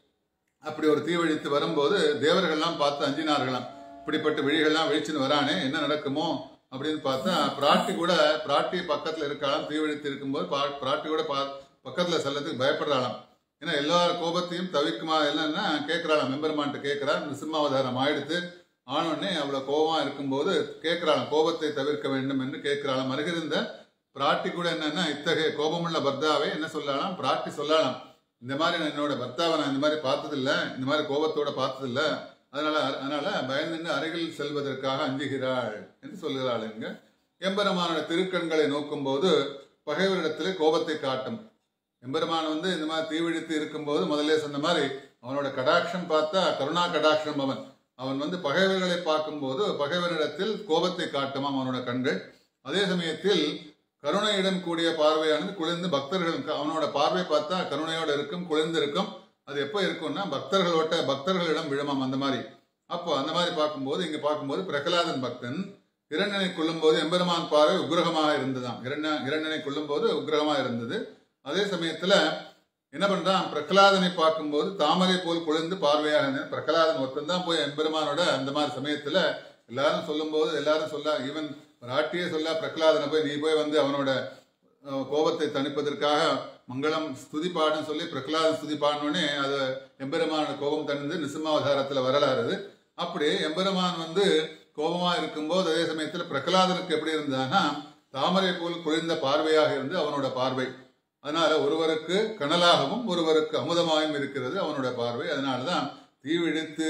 அப்படி ஒரு தீவழித்து வரும்போது தேவர்கள்லாம் பார்த்து அஞ்சினார்களாம். இப்படிப்பட்ட விழிகள்லாம் விழிச்சுன்னு வரானே, என்ன நடக்குமோ அப்படின்னு பார்த்தா பிராட்டி கூட பிராட்டி பக்கத்துல இருக்கலாம். தீவழித்து இருக்கும்போது பிராட்டி கூட பா பக்கத்துல செல்லத்துக்கு பயப்படுறாளாம். ஏன்னா எல்லா கோபத்தையும் தவிர்க்குமா என்னன்னா கேட்கிறாளாம், எம்பெருமான்ட்டு கேட்கிறான். நிசிம்மாவதாரம் ஆயிடுத்து ஆனோடனே அவ்வளவு கோபமா இருக்கும்போது கேட்கிறாளாம், கோபத்தை தவிர்க்க வேண்டும் என்று கேட்கிறாளாம். அருகிருந்த பிராட்டி கூட என்னன்னா இத்தகைய கோபமுள்ள பர்தாவை என்ன சொல்லலாம், பிராட்டி சொல்லலாம், இந்த மாதிரி நான் என்னோட பர்த்தாவை நான் இந்த மாதிரி பார்த்ததில்ல, இந்த மாதிரி கோபத்தோட பார்த்ததில்ல, அதனால அதனால பயந்து அருகில் செல்வதற்காக அஞ்சுகிறாள் என்று சொல்கிறாள். இங்க எம்பெருமானோட திருக்கண்களை நோக்கும் போது பகைவரிடத்திலே கோபத்தை காட்டும். எம்பெருமான் வந்து இந்த மாதிரி தீவிழித்து இருக்கும்போது முதல்ல சொன்ன மாதிரி அவனோட கடாட்சம் பார்த்தா கருணா கடாட்சம். அவன் அவன் வந்து பகைவர்களை பார்க்கும்போது பகைவரிடத்தில் கோபத்தை காட்டுமாம் அவனோட கண்கள். அதே சமயத்தில் கருணையுடன் கூடிய பார்வையானது குளிர்ந்து பக்தர்களுக்கு அவனோட பார்வை பார்த்தா கருணையோட இருக்கும், குளிர்ந்து இருக்கும். அது எப்போ இருக்கும்னா பக்தர்களோட பக்தர்களிடம் விழுமாம் அந்த மாதிரி. அப்போ அந்த மாதிரி பார்க்கும்போது இங்க பார்க்கும்போது பிரகலாதன் பக்தன் இரண்டனை கொள்ளும் போது எம்பெருமான் பார்வை உக்ரகமாக இருந்ததாம். இரண்ட இரண்டனை கொள்ளும் போது உக்ரகமாக இருந்தது. அதே சமயத்துல என்ன பண்றான், பிரகலாதனை பார்க்கும்போது தாமரை போல் குளிர்ந்து பார்வையாக இருந்தது. பிரகலாதன் ஒருத்தன் போய் எம்பெருமானோட அந்த மாதிரி சமயத்துல எல்லாரும் சொல்லும் போது எல்லாரும் சொல்ல, ஈவன் ராட்டியே சொல்ல பிரகலாதனை போய் நீ போய் வந்து அவனோட கோபத்தை தணிப்பதற்காக மங்களம் ஸ்துதி பாடுன்னு சொல்லி பிரகலாதன் ஸ்துதி பாடினோடனே அது எம்பெருமானோட கோபம் தணிந்து நிசிம்மாவதாரத்துல வரலாறு. அப்படி எம்பெருமான் வந்து கோபமா இருக்கும்போது அதே சமயத்துல பிரகலாதனுக்கு எப்படி இருந்தான்னா தாமரை போல் குளிர்ந்த பார்வையாக இருந்து அவனோட பார்வை. அதனால ஒருவருக்கு கனலாகவும் ஒருவருக்கு அமுதமாகவும் இருக்கிறது அவனோட பார்வை. அதனாலதான் தீவிழித்து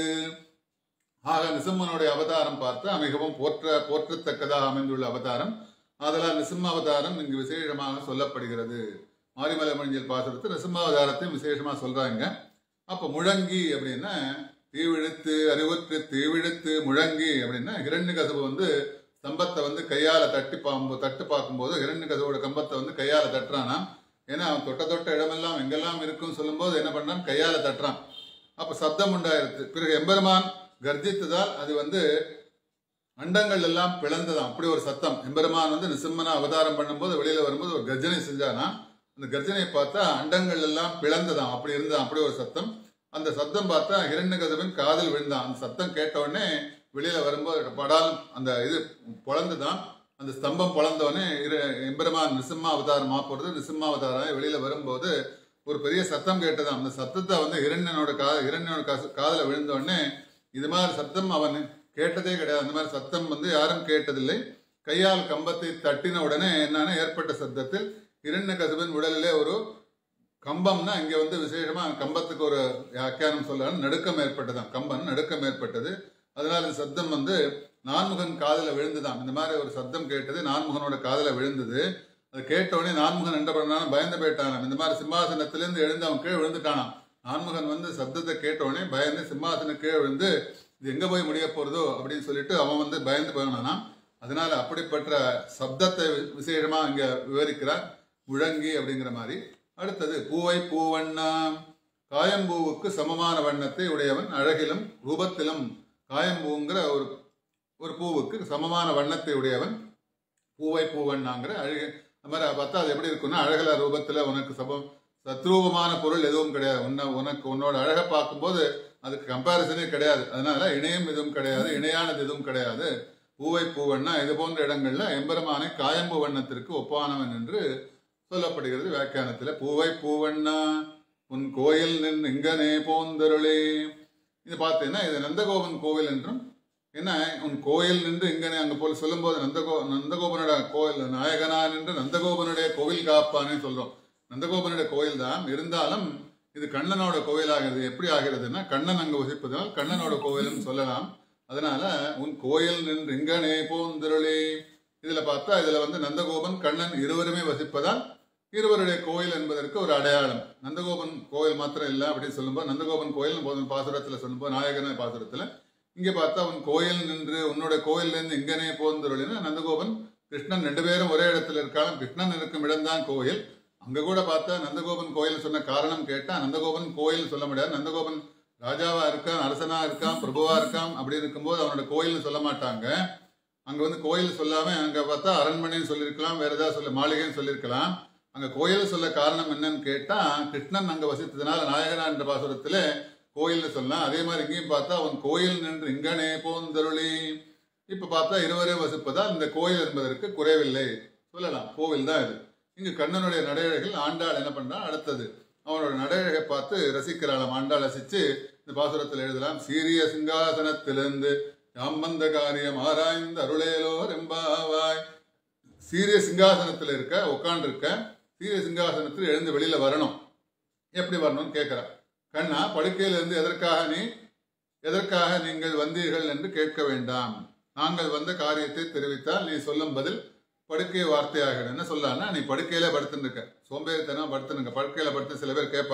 ஆக நிசிம்மனுடைய அவதாரம் பார்த்தா மிகவும் போற்ற போற்றத்தக்கதாக அமைந்துள்ள அவதாரம். அதெல்லாம் நிசிம்ம அவதாரம் இங்கு விசேஷமாக சொல்லப்படுகிறது. மாரிமலை மஞ்சள் பாசுரத்து நிசிம்மாவதாரத்தையும் விசேஷமா சொல்றாங்க. அப்ப முழங்கி அப்படின்னா தீவிழுத்து அறிவுற்று தீவிழுத்து முழங்கி அப்படின்னா ஹிரண்யகசிபு வந்து ஸ்தம்பத்தை வந்து கையால தட்டி பாம்பு தட்டு பார்க்கும்போது ஹிரண்யகசிபோட கம்பத்தை வந்து கையால தட்டுறானா. ஏன்னா அவன் தொட்ட தொட்ட இடமெல்லாம் எங்கெல்லாம் இருக்குன்னு சொல்லும் போது என்ன பண்றான், கையால தட்டுறான். அப்ப சப்தம் உண்டாயிருது. பிறகு எம்பெருமான் கர்ஜித்ததால் அது வந்து அண்டங்கள் எல்லாம் பிளந்ததாம். அப்படி ஒரு சத்தம். எம்பெருமான் வந்து நிசிம்மனா அவதாரம் பண்ணும்போது வெளியில வரும்போது ஒரு கர்ஜனை செஞ்சானா. அந்த கர்ஜனையை பார்த்தா அண்டங்கள் எல்லாம் பிளந்ததாம். அப்படி இருந்தான். அப்படி ஒரு சத்தம். அந்த சத்தம் பார்த்தா ஹிரண்யகசிபன் காதில் விழுந்தான். அந்த சத்தம் கேட்ட உடனே வெளியில வரும்போது படால் அந்த இது பொழந்துதான். அந்த ஸ்தம்பம் பொழந்தவனே எம்பெருமான் நிசிம்மா அவதாரம் ஆப்போறது. நிசிம்மா அவதாரம் வெளியில வரும்போது ஒரு பெரிய சத்தம் கேட்டதான். அந்த சத்தத்தை வந்து ஹிரண்யனோட கா ஹிரண்யனோட காதல விழுந்த உடனே இது மாதிரி சத்தம் அவன் கேட்டதே கிடையாது. அந்த மாதிரி சத்தம் வந்து யாரும் கேட்டதில்லை. கையால் கம்பத்தை தட்டின உடனே என்னன்னா ஏற்பட்ட சத்தத்தில் ஹிரண்யகசிபன் உடலிலே ஒரு கம்பம்னா இங்க வந்து விசேஷமா கம்பத்துக்கு ஒரு வியாக்கியானம் சொல்றாங்க, நடுக்கம் ஏற்பட்டதான். கம்பம் நடுக்கம் ஏற்பட்டது. அதனால இந்த சத்தம் வந்து நான்முகன் காதல விழுந்துதான். இந்த மாதிரி ஒரு சத்தம் கேட்டது நான்முகனோட காதல விழுந்தது. அது கேட்டவுடனே நான்முகன் என்ன பண்ணாலும் பயந்து போயிட்டானாம். இந்த மாதிரி சிம்மாசனத்திலிருந்து எழுந்து அவன் கீழே விழுந்துட்டானாம். நான்முகன் வந்து சப்தத்தை கேட்டவுடனே பயந்து சிம்மாசனம் கீழே விழுந்து இது எங்க போய் முடிய போறதோ அப்படின்னு சொல்லிட்டு அவன் வந்து பயந்து போயினானாம். அதனால அப்படிப்பட்ட சப்தத்தை விசேஷமா இங்க விவரிக்கிறார், முழங்கி அப்படிங்கிற மாதிரி. அடுத்தது பூவை பூவண்ணா, காயம்பூவுக்கு சமமான வண்ணத்தை உடையவன், அழகிலும் ரூபத்திலும் காயம்பூங்கிற ஒரு ஒரு பூவுக்கு சமமான வண்ணத்தை உடையவன் பூவை பூவண்ணாங்கிற அழகு. அந்த மாதிரி பார்த்தா அது எப்படி இருக்குன்னா அழகல ரூபத்துல உனக்கு சமம் சத்ரூபமான பொருள் எதுவும் கிடையாது. உன்னை உனக்கு உன்னோட அழகை பார்க்கும்போது அதுக்கு கம்பாரிசனே கிடையாது. அதனால இணையம் எதுவும் கிடையாது, இணையானது எதுவும் கிடையாது. பூவை பூவண்ணா இது போன்ற இடங்கள்ல எம்பெருமானை காயம்பூ வண்ணத்திற்கு ஒப்பானவன் என்று சொல்லப்படுகிறது வியாக்கியானத்துல. பூவை பூவண்ணா உன் கோயில் நின்று இங்கனே போந்தருளே. இது பார்த்தீங்கன்னா இது நந்தகோபன் கோவில் என்றும், என்ன உன் கோயில் நின்று இங்கனே அங்க போல சொல்லும் போது நந்தகோ நந்தகோபனோட கோயில் நாயகனா நின்று நந்தகோபனுடைய கோவில் காப்பானே சொல்றோம். நந்தகோபனுடைய கோயில் தான் இருந்தாலும் இது கண்ணனோட கோவில் ஆகிறது. எப்படி ஆகிறதுன்னா கண்ணன் அங்க வசிப்பதனால் கண்ணனோட கோவில்னு சொல்லலாம். அதனால உன் கோயில் நின்று இங்கனே போந்தருளே. இதுல பார்த்தா இதுல வந்து நந்தகோபன் கண்ணன் இருவருமே வசிப்பதால் இருவருடைய கோயில் என்பதற்கு ஒரு அடையாளம். நந்தகோபன் கோயில் மாத்திரம் இல்லை அப்படின்னு சொல்லும்போது நந்தகோபன் கோயில் பாசுரத்துல சொல்லும்போது நாயகன பாசுரத்துல இங்க பார்த்தா உன் கோயில் நின்று உன்னோட கோயில் இருந்து இங்கனே போந்தருளினா நந்தகோபன் கிருஷ்ணன் ரெண்டு பேரும் ஒரே இடத்துல இருக்காலும் கிருஷ்ணன் இருக்கும் இடம்தான் கோயில். அங்க கூட பார்த்தா நந்தகோபன் கோயில் சொன்ன காரணம் கேட்டா நந்தகோபன் கோயில் சொல்ல முடியாது. நந்தகோபன் ராஜாவா இருக்கான், அரசனா இருக்கான், பிரபுவா இருக்கான். அப்படி இருக்கும்போது அவனோட கோயில்னு சொல்ல மாட்டாங்க. அங்க வந்து கோயில் சொல்லாம அங்க பார்த்தா அரண்மனைன்னு சொல்லியிருக்கலாம், வேற ஏதாவது சொல்ல மாளிகைன்னு சொல்லியிருக்கலாம். அங்க கோயில் சொல்ல காரணம் என்னன்னு கேட்டா கிருஷ்ணன் அங்க வசித்ததுனால நாயகனா என்ற பாசுரத்துல கோயில்னு சொல்லலாம். அதே மாதிரி இங்கேயும் பார்த்தா அவன் கோயில் நின்று இங்கனே போந்தருளி. இப்ப பார்த்தா இருவரே வசிப்பதால் இந்த கோயில் என்பதற்கு குறைவில்லை சொல்லலாம். கோவில் தான் இது. இங்கு கண்ணனுடைய நடையழகில் ஆண்டாள் என்ன பண்றான், அடுத்தது அவனோட நடையழகை பார்த்து ரசிக்கிறாளாம். ஆண்டாள் ரசிச்சு இந்த பாசுரத்தில் எழுதலாம். சீரிய சிங்காசனத்திலிருந்து யாம்பந்த காரியம் ஆராய்ந்து அருளேலோ ரெம்பாவாய். சீரிய சிங்காசனத்துல இருக்க உட்கார்ந்து இருக்க சீரிய சிங்காசனத்தில் எழுந்து வெளியில வரணும். எப்படி வரணும்னு கேட்கிறா. கண்ணா படுக்கையிலிருந்து எதற்காக நீ எதற்காக நீங்கள் வந்தீர்கள் என்று கேட்க வேண்டாம். நாங்கள் வந்த காரியத்தை தெரிவித்தால் நீ சொல்லும் பதில் படுக்கை வார்த்தையாக என்ன சொல்லான்னா நீ படுக்கையில படுத்துன்னு இருக்க, சோம்பேறித்தனம் படுத்துனுங்க. படுக்கையில படுத்து சில பேர் கேட்பா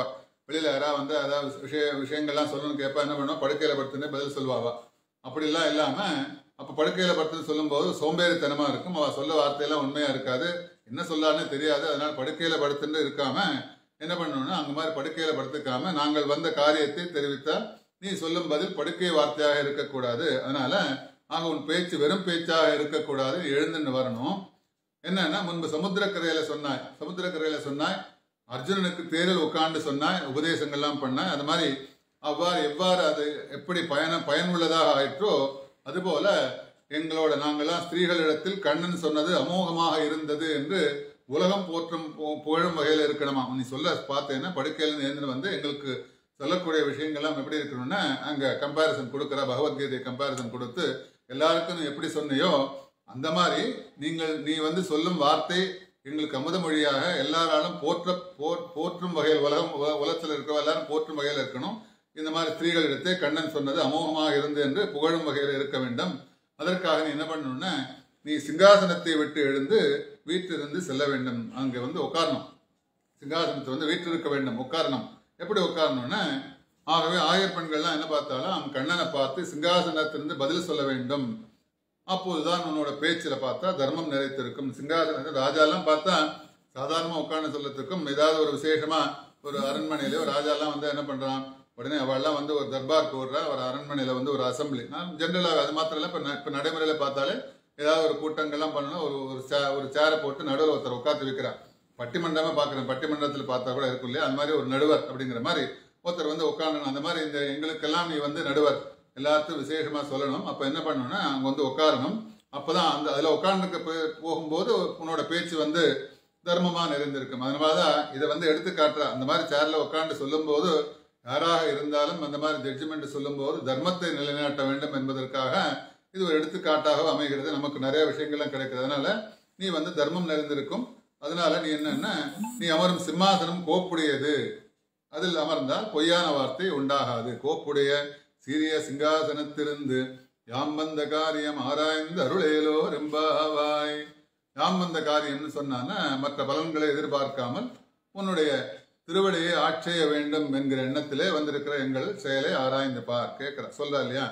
வெளியில யாராவது வந்து அதாவது விஷய விஷயங்கள்லாம் சொல்லணும்னு கேட்பா, என்ன பண்ணுவோம், படுக்கையில படுத்துன்னு பதில் சொல்லுவாவா. அப்படிலாம் இல்லாம அப்ப படுக்கையில படுத்துன்னு சொல்லும் போது சோம்பேறித்தனமா இருக்கும். அவ சொல்ல வார்த்தையெல்லாம் உண்மையா இருக்காது, என்ன சொல்லான்னு தெரியாது. அதனால படுக்கையில படுத்துட்டு இருக்காம என்ன பண்ணணும்னா, அங்க மாதிரி படுக்கையில படுத்துக்காம நாங்கள் வந்த காரியத்தை தெரிவித்தால் நீ சொல்லும் பதில் படுக்கை வார்த்தையாக இருக்கக்கூடாது. அதனால ஆக உன் பேச்சு வெறும் பேச்சாக இருக்கக்கூடாது, எழுந்துன்னு வரணும். என்னன்னா, முன்பு சமுத்திரக்கரையில சொன்னாய், சமுத்திரக்கரையில சொன்னாய், அர்ஜுனனுக்கு தேரில் உட்கார்ந்து சொன்னாய், உபதேசங்கள்லாம் பண்ணாய். அது மாதிரி அவ்வாறு எவ்வாறு அது எப்படி பயன பயனுள்ளதாக ஆயிற்றோ அதுபோல எங்களோட நாங்கள்லாம் ஸ்திரீகளிடத்தில் கண்ணன் சொன்னது அமோகமாக இருந்தது என்று உலகம் போற்றும் புகழும் வகையில் இருக்கணுமா. நீ சொல்ல பார்த்தேன்னா படுக்கையில எழுந்து வந்து எங்களுக்கு சொல்லக்கூடிய விஷயங்கள்லாம் எப்படி இருக்கணும்னா, அங்க கம்பேரிசன் கொடுக்குற பகவத்கீதை கம்பேரிசன் கொடுத்து எல்லாருக்கும் நீ எப்படி சொன்னியோ அந்த மாதிரி நீங்கள் நீ வந்து சொல்லும் வார்த்தை எங்களுக்கு அமுத மொழியாக எல்லாராலும் போற்ற போற்றும் வகையில் உலகம் உலகத்தில் இருக்க எல்லாரும் போற்றும் வகையில் இருக்கணும். இந்த மாதிரி ஸ்திரீகளிடத்தே கண்ணன் சொன்னது அமோகமாக இருந்து என்று புகழும் வகையில் இருக்க வேண்டும். அதற்காக நீ என்ன பண்ணணும்னா, நீ சிங்காசனத்தை விட்டு எழுந்து வீட்டிலிருந்து செல்ல வேண்டும். அங்கே வந்து உட்காரணும், சிங்காசனத்தை வந்து வீட்டில் இருக்க வேண்டும், உட்காரணும். எப்படி உட்காரணும்னா, ஆகவே ஆயர் பெண்கள்லாம் என்ன பார்த்தாலும் கண்ணனை பார்த்து சிங்காசனத்திலிருந்து பதில் சொல்ல வேண்டும். அப்போதுதான் உன்னோட பேச்சில பார்த்தா தர்மம் நிறைத்திருக்கும். சிங்காசனத்தை ராஜாலாம் பார்த்தா சாதாரணமா உட்கார்ந்து சொல்லத்துக்கும், ஏதாவது ஒரு விசேஷமா ஒரு அரண்மனையில ஒரு ராஜாலாம் வந்து என்ன பண்றான், உடனே அவள்லாம் வந்து ஒரு தர்பார் கூடுறா, ஒரு அரண்மனையில வந்து ஒரு அசம்பிளி. நான் ஜென்ரலாக அது மாத்திரம் இல்லை, இப்போ இப்போ நடைமுறையில பார்த்தாலே ஏதாவது ஒரு கூட்டங்கள்லாம் பண்ணணும், ஒரு ஒரு சே ஒரு சேரை போட்டு நடுவில் ஒருத்தர் உட்காந்து வைக்கிறார். பட்டிமன்றமா பார்க்குறேன், பட்டிமன்றத்தில் பார்த்தா கூட இருக்கும் இல்லையா, அந்த மாதிரி ஒரு நடுவர் அப்படிங்கிற மாதிரி ஒருத்தர் வந்து உட்காரணும். அந்த மாதிரி இந்த எங்களுக்கெல்லாம் நீ வந்து நடுவர், எல்லாத்துக்கும் விசேஷமா சொல்லணும். அப்போ என்ன பண்ணணும்னா அங்கே வந்து உட்காரணும். அப்போதான் அந்த அதில் உட்கார்ந்துக்க போகும்போது உன்னோட பேச்சு வந்து தர்மமாக நிறைந்திருக்கும். அதனால தான் இதை வந்து எடுத்து காட்டுற. அந்த மாதிரி சேரில் உட்காந்து சொல்லும்போது யாராக இருந்தாலும் அந்த மாதிரி ஜட்ஜ்மெண்ட் சொல்லும்போது தர்மத்தை நிலைநாட்ட வேண்டும் என்பதற்காக இது ஒரு எடுத்துக்காட்டாக அமைகிறது. நமக்கு நிறைய விஷயங்கள்லாம் கிடைக்கிறது. அதனால நீ வந்து தர்மம் நிறைந்திருக்கும். அதனால நீ என்னன்னா, நீ அமரும் சிம்மாசனம் கோப்புடையது, அதில் அமர்ந்தால் பொய்யான வார்த்தை உண்டாகாது. கோப்புடைய சீரிய சிங்காசனத்திலிருந்து யாம் வந்த காரியம் ஆராய்ந்து அருளேலோ ரெம்பாவாய். யாம் வந்த காரியம்னு சொன்னான்னா, மற்ற பலன்களை எதிர்பார்க்காமல் உன்னுடைய திருவடியை ஆட்செய்ய வேண்டும் என்கிற எண்ணத்திலே வந்திருக்கிற எங்கள் செயலை ஆராய்ந்து பார். கேட்கிற சொல்றா இல்லையா,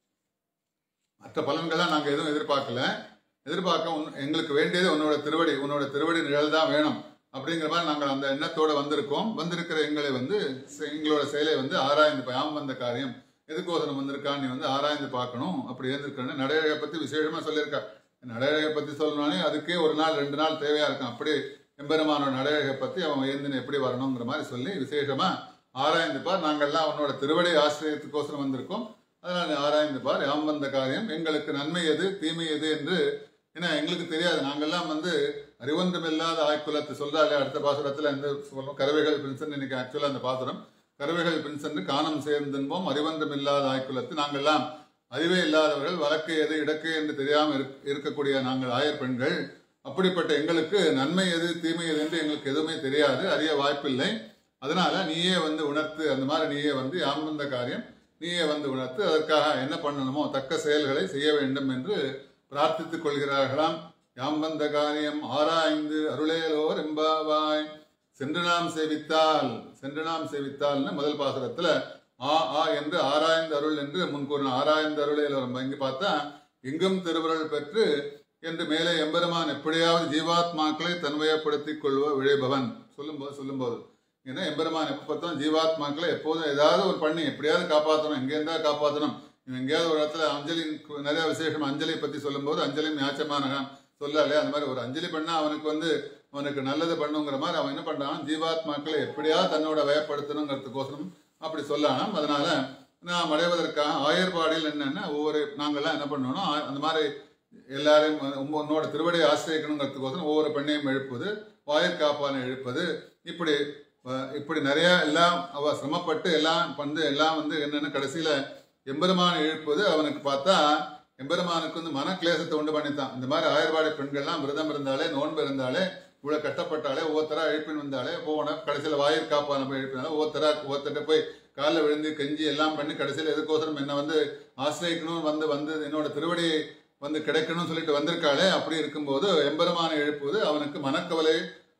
மற்ற பலன்கள்லாம் நாங்கள் எதுவும் எதிர்பார்க்கல, எதிர்பார்க்க எங்களுக்கு வேண்டியது உன்னோட திருவடி, உன்னோட திருவடி நிழல் தான் வேணும் அப்படிங்கிற மாதிரி நாங்கள் அந்த எண்ணத்தோடு வந்திருக்கோம். வந்திருக்கிற எங்களை வந்து எங்களோட செயலை வந்து ஆராய்ந்து யாம் வந்த காரியம் எதுக்கோசனம் வந்திருக்கான்னு நீ வந்து ஆராய்ந்து பார்க்கணும். அப்படி இருந்திருக்கேன்னு நடையழகை பற்றி விசேஷமா சொல்லியிருக்கா. நடையழகை பற்றி சொல்லணும்னே அதுக்கே ஒரு நாள் ரெண்டு நாள் தேவையா இருக்கும். அப்படி எம்பெருமானோட நடையழகை பற்றி அவன் எழுந்துன்னு எப்படி வரணுங்கிற மாதிரி சொல்லி விசேஷமா ஆராய்ந்து பார். நாங்கள்லாம் உன்னோட திருவடி ஆசிரியத்துக்கோசரம் வந்திருக்கோம், அதனால ஆராய்ந்து பார். யாம் வந்த காரியம் எங்களுக்கு நன்மை எது தீமை எது என்று, ஏன்னா எங்களுக்கு தெரியாது. நாங்கள்லாம் வந்து அறிவொன்றும் இல்லாத ஆய்குலத்தை சொல்றாரு அடுத்த பாசுரத்துல இருந்து சொல்றோம். கருவைகள் பிரின்சன் இன்னைக்கு ஆக்சுவலா அந்த பாசுரம் கருவைகள் பிரின்சன் காணம் சேர்ந்தின்போம் அறிவொன்றும் இல்லாத ஆய்குலத்து. நாங்கள்லாம் அறிவே இல்லாதவர்கள், வழக்கு எது இடக்கு என்று தெரியாமல் இருக்கக்கூடிய நாங்கள் ஆயர் பெண்கள். அப்படிப்பட்ட எங்களுக்கு நன்மை எது தீமை எது என்று எங்களுக்கு எதுவுமே தெரியாது, அறிய வாய்ப்பில்லை. அதனால நீயே வந்து உணர்த்து, அந்த மாதிரி நீயே வந்து யாம் வந்த காரியம் நீயே வந்து உணர்த்து, அதற்காக என்ன பண்ணணுமோ தக்க செயல்களை செய்ய வேண்டும் என்று பிரார்த்தித்துக் கொள்கிறார்களாம். யாம் வந்த காரியம் ஆராய்ந்து அருளேலோர் எம்பாவாய். சென்று நாம் சேவித்தால், சென்று நாம் சேவித்தால்னு முதல் பாசுரத்துல ஆ ஆ என்று ஆராய்ந்து அருள் என்று முன்கூறின. ஆராய்ந்து அருளேலோர் இங்கு பார்த்தா எங்கும் திருவருள் பெற்று என்று மேலே எம்பெருமான் எப்படியாவது ஜீவாத்மாக்களை தன்வயப்படுத்திக் கொள்வ விழைபவன் சொல்லும்போது சொல்லும்போது ஏன்னா எம்பெருமான் எப்போ பார்த்தோம் ஜீவாத்மாக்களை எப்போதும் ஏதாவது ஒரு பண்ணி எப்படியாவது காப்பாற்றணும், எங்கே இருந்தா காப்பாற்றணும். எங்கேயாவது ஒரு இடத்துல அஞ்சலி நிறைய விசேஷம் அஞ்சலியை பற்றி சொல்லும்போது அஞ்சலியும் யாச்சமான சொல்லலே, அந்த மாதிரி ஒரு அஞ்சலி பண்ணா அவனுக்கு வந்து அவனுக்கு நல்லது பண்ணுங்கிற மாதிரி அவன் என்ன பண்றான், ஜீவாத்மாக்களை எப்படியாவது தன்னோட வயப்படுத்தணுங்கிறதுக்கோசரம் அப்படி சொல்லானாம். அதனால நாம் அடைவதற்காக ஆயர்பாடியில் என்னன்னா ஒவ்வொரு நாங்கள்லாம் என்ன பண்ணோம்னா அந்த மாதிரி எல்லாரையும் உன்னோட திருவடியை ஆசிரியக்கணுங்கிறதுக்கோசரம் ஒவ்வொரு பெண்ணையும் எழுப்புவது, வாயர் காப்பானை எழுப்பது, இப்படி இப்படி நிறைய எல்லாம் அவ சிரமப்பட்டு எல்லாம் வந்து எல்லாம் வந்து என்னென்ன கடைசியில எம்பெருமானை எழுப்புவது. அவனுக்கு பார்த்தா எம்பெருமானுக்கு வந்து மன கிளேசத்தை உண்டு பண்ணித்தான். இந்த மாதிரி ஆயர்பாடி பெண்கள்லாம் விரதம் இருந்தாலே நோன்பு இருந்தாலே இவ்வளவு கஷ்டப்பட்டாலே ஒவ்வொருத்தரா எழுப்பின்னு வந்தாலே போன கடைசியில வாயர் காப்பான போய் எழுப்பினாலே ஒவ்வொருத்தரா ஒவ்வொருத்தட்ட போய் காலில் விழுந்து கெஞ்சி எல்லாம் பண்ணி கடைசியில் எதுக்கோசரம் என்ன வந்து ஆசிரியக்கணும் வந்து வந்து என்னோட திருவடி வந்து கிடைக்கணும்னு சொல்லிட்டு வந்திருக்காளே. அப்படி இருக்கும்போது எம்பெருமானை எழுப்புவது அவனுக்கு மனக்கவலை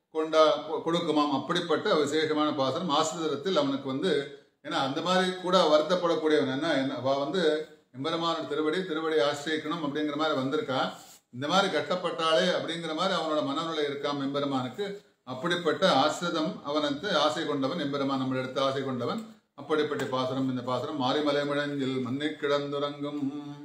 கொண்டா கொடுக்குமாம். அப்படிப்பட்ட விசேஷமான பாசனம் ஆசிரியத்தில் அவனுக்கு வந்து, ஏன்னா அந்த மாதிரி கூட வருத்தப்படக்கூடியவன் என்ன என்ன அவ வந்து எம்பெருமான திருவடி திருவடி ஆசிரியக்கணும் அப்படிங்கிற மாதிரி வந்திருக்கா. இந்த மாதிரி கட்டப்பட்டாலே அப்படிங்கிற மாதிரி அவனோட மனநிலை இருக்காம் எம்பெருமானுக்கு. அப்படிப்பட்ட ஆசிரிதம் அவனுக்கு ஆசை கொண்டவன் எம்பெருமான், நம்ம எடுத்து ஆசை கொண்டவன். அப்படிப்பட்ட பாசனம் இந்த பாசனம். மாரிமலை முழஞ்சில் மண்ணை கிடந்துறங்கும்.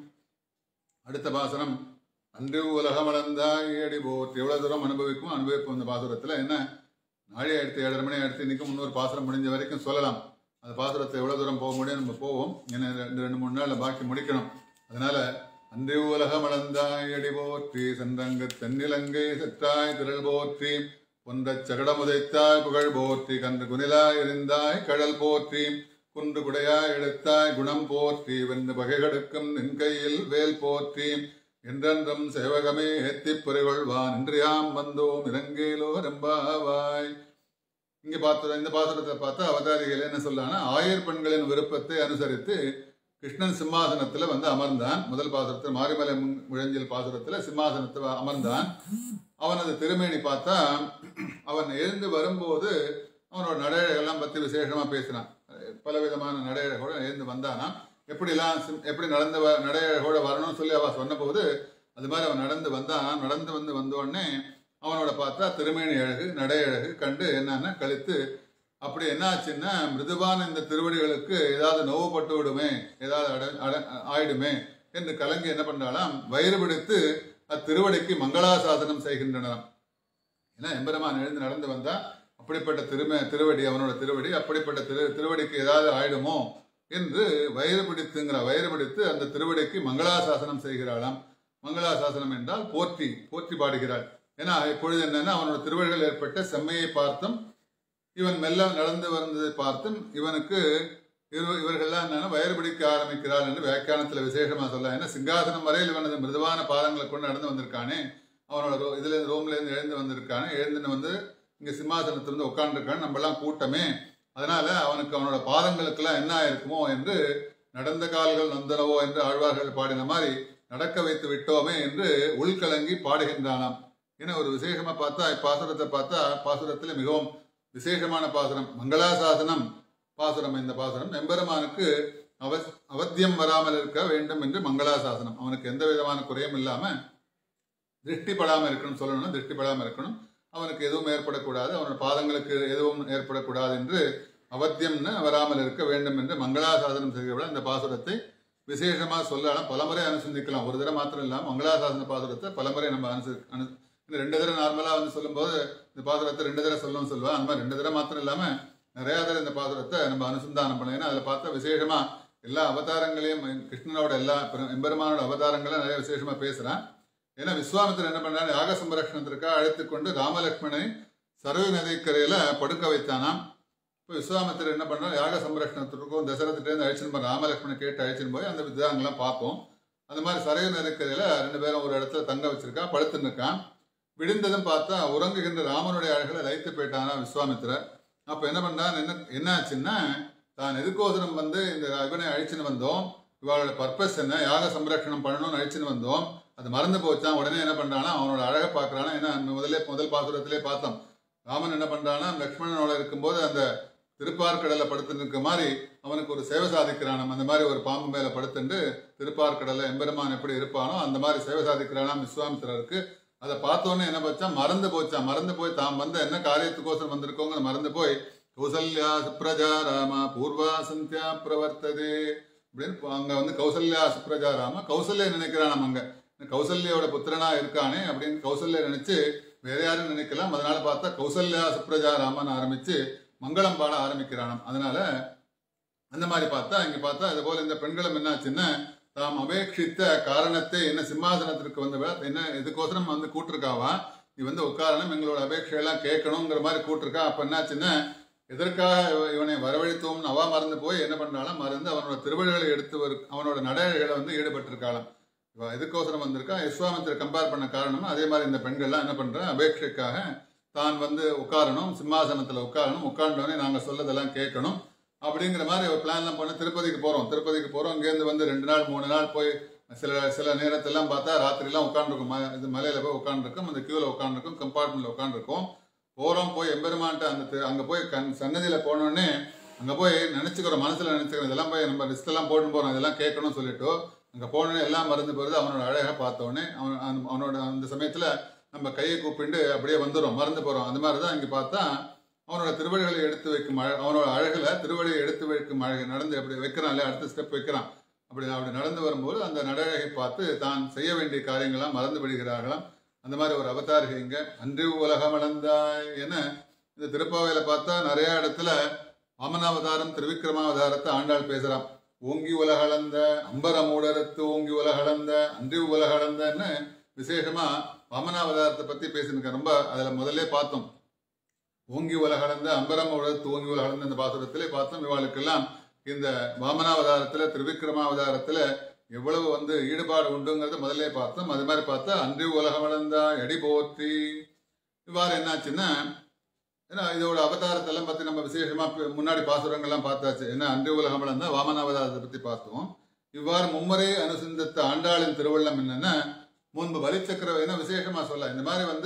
அடுத்த பாசனம் அன்று உலகமளந்தாய் அடி போற்றி. எவ்வளவு தூரம் அனுபவிக்கும் அனுபவிப்போம் இந்த பாசுரத்துல. என்ன நாளை எடுத்து ஏழரை மணி எடுத்து இன்னைக்கு முன்னூறு பாசுரம் முடிஞ்ச வரைக்கும் சொல்லலாம். அந்த பாசுரத்தை எவ்வளவு தூரம் போக முடியும் நம்ம போவோம். ஏன்னா ரெண்டு ரெண்டு மூணு நாள்ல பாக்கி முடிக்கணும். அதனால அன்று உலகமளந்தாய் அடி போற்றி, சென்றங்கு தென்னிலங்கை செற்றாய் திரள் போற்றி, பொன்ற சகடமுதைத்தாய் புகழ் போற்றி, கன்று குனிலாய் எறிந்தாய் கடல் போற்றி, குன்று குடையாய் எடுத்தாய் குணம் போற்றி, வென்று பகைகடுக்கும் நின் கையில் வேல் போற்றி, என்றென்றும் சேவகமே ஏத்திப் பொறிகொள்வான் இன்றியாம் வந்தோம் இறங்கேலோ ரெம்பாவாய். இங்க பார்த்தோம் இந்த பாசுரத்தை பார்த்தா அவதாரிகள் என்ன சொல்லானா, ஆயர் பெண்களின் விருப்பத்தை அனுசரித்து கிருஷ்ணன் சிம்மாசனத்துல வந்து அமர்ந்தான். முதல் பாசுரத்தில் மாரிமலை முழஞ்சில் பாசுரத்துல சிம்மாசனத்துல அமர்ந்தான். அவனது திருமேனி பார்த்தா அவன் எழுந்து வரும்போது அவனோட நடையழகெல்லாம் பத்தி விசேஷமா பேசினான். பல விதமான நடையழகோட எழுந்து வந்தானா. எப்படிலாம் எப்படி நடந்து நடையழகோட வரணும்னு சொல்லி அவ சொன்ன போது அது மாதிரி அவன் நடந்து வந்தான். நடந்து வந்து வந்தோடனே அவனோட பார்த்தா திருமேனி அழகு நடையழகு கண்டு என்னன்னா கழித்து. அப்படி என்ன ஆச்சுன்னா, மிருதுவான இந்த திருவடிகளுக்கு ஏதாவது நோவுபட்டு விடுமே, ஏதாவது அட அட ஆயிடுமே என்று கலங்கி என்ன பண்றாலாம், வயிறு பிடித்து அத்திருவடிக்கு மங்களாசாசனம் செய்கின்றனர். ஏன்னா எம்பெருமான் எழுந்து நடந்து வந்தா அப்படிப்பட்ட திரும திருவடி அவனோட திருவடி, அப்படிப்பட்ட திரு திருவடிக்கு ஏதாவது ஆயிடுமோ என்று வயிறு பிடித்துங்கிற வயிறு பிடித்து அந்த திருவடிக்கு மங்களாசாசனம் செய்கிறாளாம். மங்களாசாசனம் என்றால் போற்றி போற்றி பாடுகிறாள். ஏன்னா இப்பொழுது என்னன்னா அவனோட திருவடிகள் ஏற்பட்ட செம்மையை பார்த்தும் இவன் மெல்ல நடந்து வந்ததை பார்த்தும் இவனுக்கு இவர்கள்லாம் என்னன்னா வயிறு பிடிக்க ஆரம்பிக்கிறாள் என்று வியாக்கியானத்துல விசேஷமா சொல்ல. ஏன்னா சிங்காசனம் வரையில் இவனது மிருதுவான பாதங்களை கொண்டு நடந்து வந்திருக்கானே, அவனோட ரோ இதுல இருந்து ரூம்ல இருந்து எழுந்து வந்திருக்கானே, எழுந்துன்னு வந்து இங்க சிம்மாசனத்திலிருந்து உட்காந்துருக்கான்னு நம்மளாம் கூட்டமே. அதனால அவனுக்கு அவனோட பாதங்களுக்கெல்லாம் என்ன ஆயிருக்குமோ என்று நடந்த கால்கள் நந்தனவோ என்று ஆழ்வார்கள் பாடின மாதிரி நடக்க வைத்து விட்டோமே என்று உள்கலங்கி பாடுகின்றானாம். ஏன்னா ஒரு விசேஷமா பார்த்தா பாசுரத்தை பார்த்தா பாசுரத்துல மிகவும் விசேஷமான பாசுரம் மங்களாசாசனம் பாசுரம். இந்த பாசுரம் எம்பெருமானுக்கு அவ அவத்தியம் வராமல் இருக்க வேண்டும் என்று மங்களாசாசனம். அவனுக்கு எந்த விதமான குறையும் இல்லாம திருஷ்டிப்படாமல் இருக்கணும் சொல்லணும்னா திருஷ்டிப்படாமல் இருக்கணும். அவனுக்கு எதுவும் ஏற்படக்கூடாது, அவனோட பாதங்களுக்கு எதுவும் ஏற்படக்கூடாது என்று அவத்தியம்னு வராமல் இருக்க வேண்டும் என்று மங்களாசாசனம் செய்கிறவிட இந்த பாசுரத்தை விசேஷமா சொல்லலாம். பலமுறை அனுசந்திக்கலாம். ஒரு தடவை மாத்திரம் இல்லாமல் மங்களாசாசன பாசுரத்தை பலமுறை நம்ம அனுசரி அனு இந்த ரெண்டு தடவை நார்மலா வந்து சொல்லும் போது இந்த பாசுரத்தை ரெண்டு தடவை சொல்லணும்னு சொல்லுவா. அந்த மாதிரி ரெண்டு தடவை மாத்திரம் இல்லாம நிறைய தடவை இந்த பாசுரத்தை நம்ம அனுசந்தானம் பண்ணலாம். ஏன்னா அதில் பார்த்தா விசேஷமா எல்லா அவதாரங்களையும் கிருஷ்ணனோட எல்லா எம்பெருமானோட அவதாரங்களையும் நிறைய விசேஷமா பேசுறான். ஏன்னா விஸ்வாமித்திரர் என்ன பண்றாரு, யாக சம்ரட்சணத்திற்காக அழைத்து கொண்டு ராமலட்சுமணனை சரயு நதிக்கரையில படுக்க வைத்தானாம். இப்போ விஸ்வாமித்திரர் என்ன பண்றாரு, யாக சம்ரட்சணத்திற்கும் தசரத்திட்டேருந்து அழைச்சின்னு போய் ராமலட்சுமணனை கேட்டு அழைச்சின்னு போய் அந்த விதாங்கெல்லாம் பார்த்தோம். அந்த மாதிரி சரயு நதிக்கரையில ரெண்டு பேரும் ஒரு இடத்துல தங்க வச்சிருக்கா, படுத்துன்னு இருக்கான். விடிந்ததும் பார்த்தா உறங்குகின்ற ராமனுடைய அழகளை லைத்து போயிட்டானா விஸ்வாமித்திரர். அப்ப என்ன பண்ணான், என்ன என்ன ஆச்சுன்னா, தான் எதுக்கோசரம் வந்து இந்த இவனை அழிச்சுன்னு வந்தோம், இவளோட பர்பஸ் என்ன, யாக சம்ரட்சணம் பண்ணணும்னு அழிச்சுன்னு வந்தோம், அது மறந்து போச்சான். உடனே என்ன பண்றானா, அவனோட அழகை பார்க்கறானா. ஏன்னா முதலே முதல் பாசுரத்திலே பார்த்தோம், ராமன் என்ன பண்றானா லக்ஷ்மணனோட இருக்கும்போது அந்த திருப்பார்கடலை படுத்துட்டு இருக்க மாதிரி அவனுக்கு ஒரு சேவை சாதிக்கிறானாம். அந்த மாதிரி ஒரு பாம்பு மேல படுத்துட்டு திருப்பார்கடலை எம்பெருமான் எப்படி இருப்பானோ அந்த மாதிரி சேவை சாதிக்கிறானாம் விஸ்வாமித்திரருக்கு. அதை பார்த்தோன்னே என்ன போச்சா, மறந்து போச்சா. மறந்து போய் தாம் வந்த என்ன காரியத்துக்கோசரம் வந்திருக்கோங்க மறந்து போய் கௌசல்யா சுப்ரஜா ராமா பூர்வா சந்தியா பிரவர்த்ததே அப்படின்னு அங்க வந்து கௌசல்யா சுப்ரஜா ராமா கௌசல்யா நினைக்கிறான். அங்க கௌசல்யோட புத்திரனா இருக்கானே அப்படின்னு கௌசல்யா நினைச்சு வேற யாரும் நினைக்கலாம். அதனால பார்த்தா கௌசல்யா சுப்ரஜா ராமன் ஆரம்பிச்சு மங்களம் பாட ஆரம்பிக்கிறானாம். அதனால அந்த மாதிரி பார்த்தா இங்க பார்த்தா இது போல இந்த பெண்களும் என்னாச்சுன்னா தாம் அபேட்சித்த காரணத்தை என்ன சிம்மாசனத்திற்கு வந்து என்ன இதுக்கோசரம் வந்து கூட்டிருக்காவா, நீ வந்து உட்காரணும் எங்களோட அபேட்சையெல்லாம் கேட்கணுங்கிற மாதிரி கூட்டிருக்கா. அப்ப என்னாச்சுன்னா எதற்காக இவனை வரவழைத்தோம்னு அவா மறந்து போய் என்ன பண்றாலும் மறந்து அவனோட திருவள்ளுகளை எடுத்து வரு அவனோட நடைகளை வந்து ஈடுபட்டிருக்காளாம். இவ எதுக்கோசரம் வந்திருக்கா, விஸ்வாமித்திர கம்பேர் பண்ண காரணமும் அதே மாதிரி இந்த பெண்கள்லாம் என்ன பண்றா, அபேட்சைக்காக தான் வந்து உட்காரணும், சிம்மாசனத்துல உட்காரணும், உட்கார்ந்தோடனே நாங்க சொல்லதெல்லாம் கேட்கணும் அப்படிங்கிற மாதிரி ஒரு பிளான்லாம் பண்ண திருப்பதிக்கு போறோம். திருப்பதிக்கு போறோம், இங்கேருந்து வந்து ரெண்டு நாள் மூணு நாள் போய் சில சில நேரத்திலாம் பார்த்தா ராத்திரிலாம் உட்காந்துருக்கும், இது மலையில போய் உட்காந்துருக்கும், அந்த கியூல உட்காந்துருக்கும், கம்பார்ட்மெண்ட்ல உட்காந்துருக்கும். போறோம், போய் எம்பெருமான்ட்ட அந்த தி- அங்க போய் கண் சன்னதியில போனோடனே அங்க போய் நினைச்சுக்கிறோம், மனசுல நினைச்சுக்கிறோம், இதெல்லாம் போய் நம்ம லிஸ்ட் எல்லாம் போட்டு போறோம், இதெல்லாம் கேட்கணும்னு சொல்லிட்டு அங்க போனோடனே எல்லாம் மறந்து போறது. அவனோட அழகை பார்த்த உடனே அவன் அந்த- அவனோட அந்த சமயத்துல நம்ம கையை கூப்பிட்டு அப்படியே வந்துடும், மறந்து போறோம். அந்த மாதிரிதான் இங்க பார்த்தா அவனோட திருவடிகளை எடுத்து வைக்கும் அழ அவனோட அழகுல திருவடியை எடுத்து வைக்கும் அழகு நடந்து அப்படி வைக்கிறான் இல்லையா, அடுத்த ஸ்டெப் வைக்கிறான். அப்படி அப்படி நடந்து வரும்போது அந்த நடழகை பார்த்து தான் செய்ய வேண்டிய காரியங்கள்லாம் மறந்து விடுகிறார்களாம். அந்த மாதிரி ஒரு அவதாரிகை இங்க. அன்று உலகம் அளந்தாய் என இந்த திருப்பாவையில பார்த்தா நிறைய இடத்துல வாமனாவதாரம் திருவிக்கிரமாவதாரத்தை ஆண்டாள் பேசுறான். ஓங்கி உலகளந்த அம்பரமூடரத்து ஓங்கி உலகளந்த அன்று உலகளந்தன்னு விசேஷமா வாமனாவதாரத்தை பத்தி பேசியிருக்க. ரொம்ப அதுல முதல்ல பார்த்தோம், ஓங்கி உலகளந்த அம்பரம் உலகத்து ஓங்கி உலகளந்த இந்த பாசுரத்திலே பார்த்தோம். இவாளுக்கெல்லாம் இந்த வாமனாவதாரத்துல திருவிக்கிரமாவதாரத்துல எவ்வளவு வந்து ஈடுபாடு உண்டுங்கிறத முதல்ல பார்த்தோம். அது மாதிரி பார்த்தா அன்று உலகம் வளர்ந்தா எடி போற்றி. இவ்வாறு என்னாச்சுன்னா, ஏன்னா இதோட அவதாரத்தெல்லாம் பத்தி நம்ம விசேஷமா முன்னாடி பாசுரங்கள்லாம் பார்த்தாச்சு. ஏன்னா அன்று உலகம் வளர்ந்தா வாமனாவதாரத்தை பத்தி பார்த்தோம். இவ்வாறு மும்முறை அனுசந்தித்த ஆண்டாளின் திருவள்ளம் என்னன்னா, முன்பு பலிச்சக்கர என்ன விசேஷமா சொல்ல, இந்த மாதிரி வந்து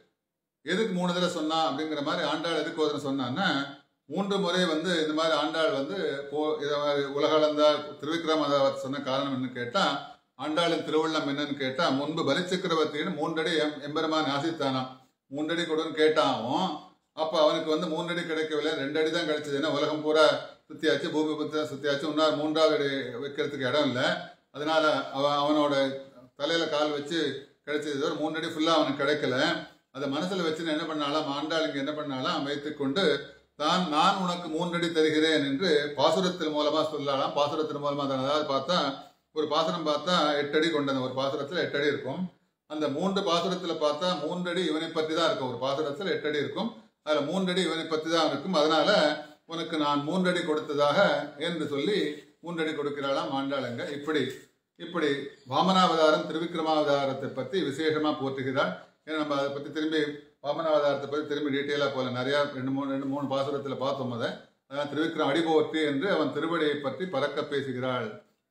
எதுக்கு மூணு தடவை சொன்னா அப்படிங்கிற மாதிரி ஆண்டாள் எதுக்கு ஒரு சொன்னான்னா, மூன்று முறை வந்து இந்த மாதிரி ஆண்டாள் வந்து போ இதை மாதிரி உலகளந்தா திருவிக்கிரமாவதாரத்தை சொன்ன காரணம் என்னன்னு கேட்டா, ஆண்டாளின் திருவள்ளம் என்னன்னு கேட்டா, முன்பு பலிச்சக்கரவர்த்தின்னு மூன்றடி எம் எம்பெருமான் ஆசித்தானாம். மூன்றடி கொடுன்னு கேட்டாவும் அப்ப அவனுக்கு வந்து மூன்றடி கிடைக்கவில்லை, ரெண்டு அடி தான் கிடைச்சது. ஏன்னா உலகம் பூரா சுத்தியாச்சு, பூமி புத்தா சுத்தியாச்சு, இன்னொரு மூன்றாவது அடி வைக்கிறதுக்கு இடம் இல்லை. அதனால அவன் அவனோட தலையில கால் வச்சு கிடைச்சது ஒரு மூன்றடி ஃபுல்லா அவனுக்கு கிடைக்கல. அதை மனசுல வச்சுன்னு என்ன பண்ணாலாம் ஆண்டாள் இங்க என்ன பண்ணாலாம், வைத்துக்கொண்டு தான் நான் உனக்கு மூன்றடி தருகிறேன் என்று பாசுரத்தின் மூலமா சொல்லலாம். பாசுரத்தின் மூலமா தான், அதாவது பார்த்தா ஒரு பாசுரம் பார்த்தா எட்டடி கொண்டது, ஒரு பாசுரத்துல எட்டடி இருக்கும். அந்த மூன்று பாசுரத்துல பார்த்தா மூன்றடி இவனை பற்றி தான் இருக்கும். ஒரு பாசுரத்துல எட்டடி இருக்கும், அதுல மூன்றடி இவனை பற்றி தான் இருக்கும். அதனால உனக்கு நான் மூன்றடி கொடுத்ததாக என்று சொல்லி மூன்றடி கொடுக்கிறாளாம் ஆண்டாளுங்க. இப்படி இப்படி வாமனாவதாரம் திருவிக்கிரமாவதாரத்தை பத்தி விசேஷமா போற்றுகிறாள். ஏன்னா நம்ம அதை பத்தி திரும்பி வாமனாவதாரத்தை பத்தி திரும்பி டீட்டெயிலா போல நிறைய ரெண்டு மூணு ரெண்டு மூணு பாசுரத்துல பார்த்தோம். அதை அதான் திருவிக்கிரம் அடிபோற்றி என்று அவன் திருவடியை பற்றி பறக்க பேசுகிறாள்.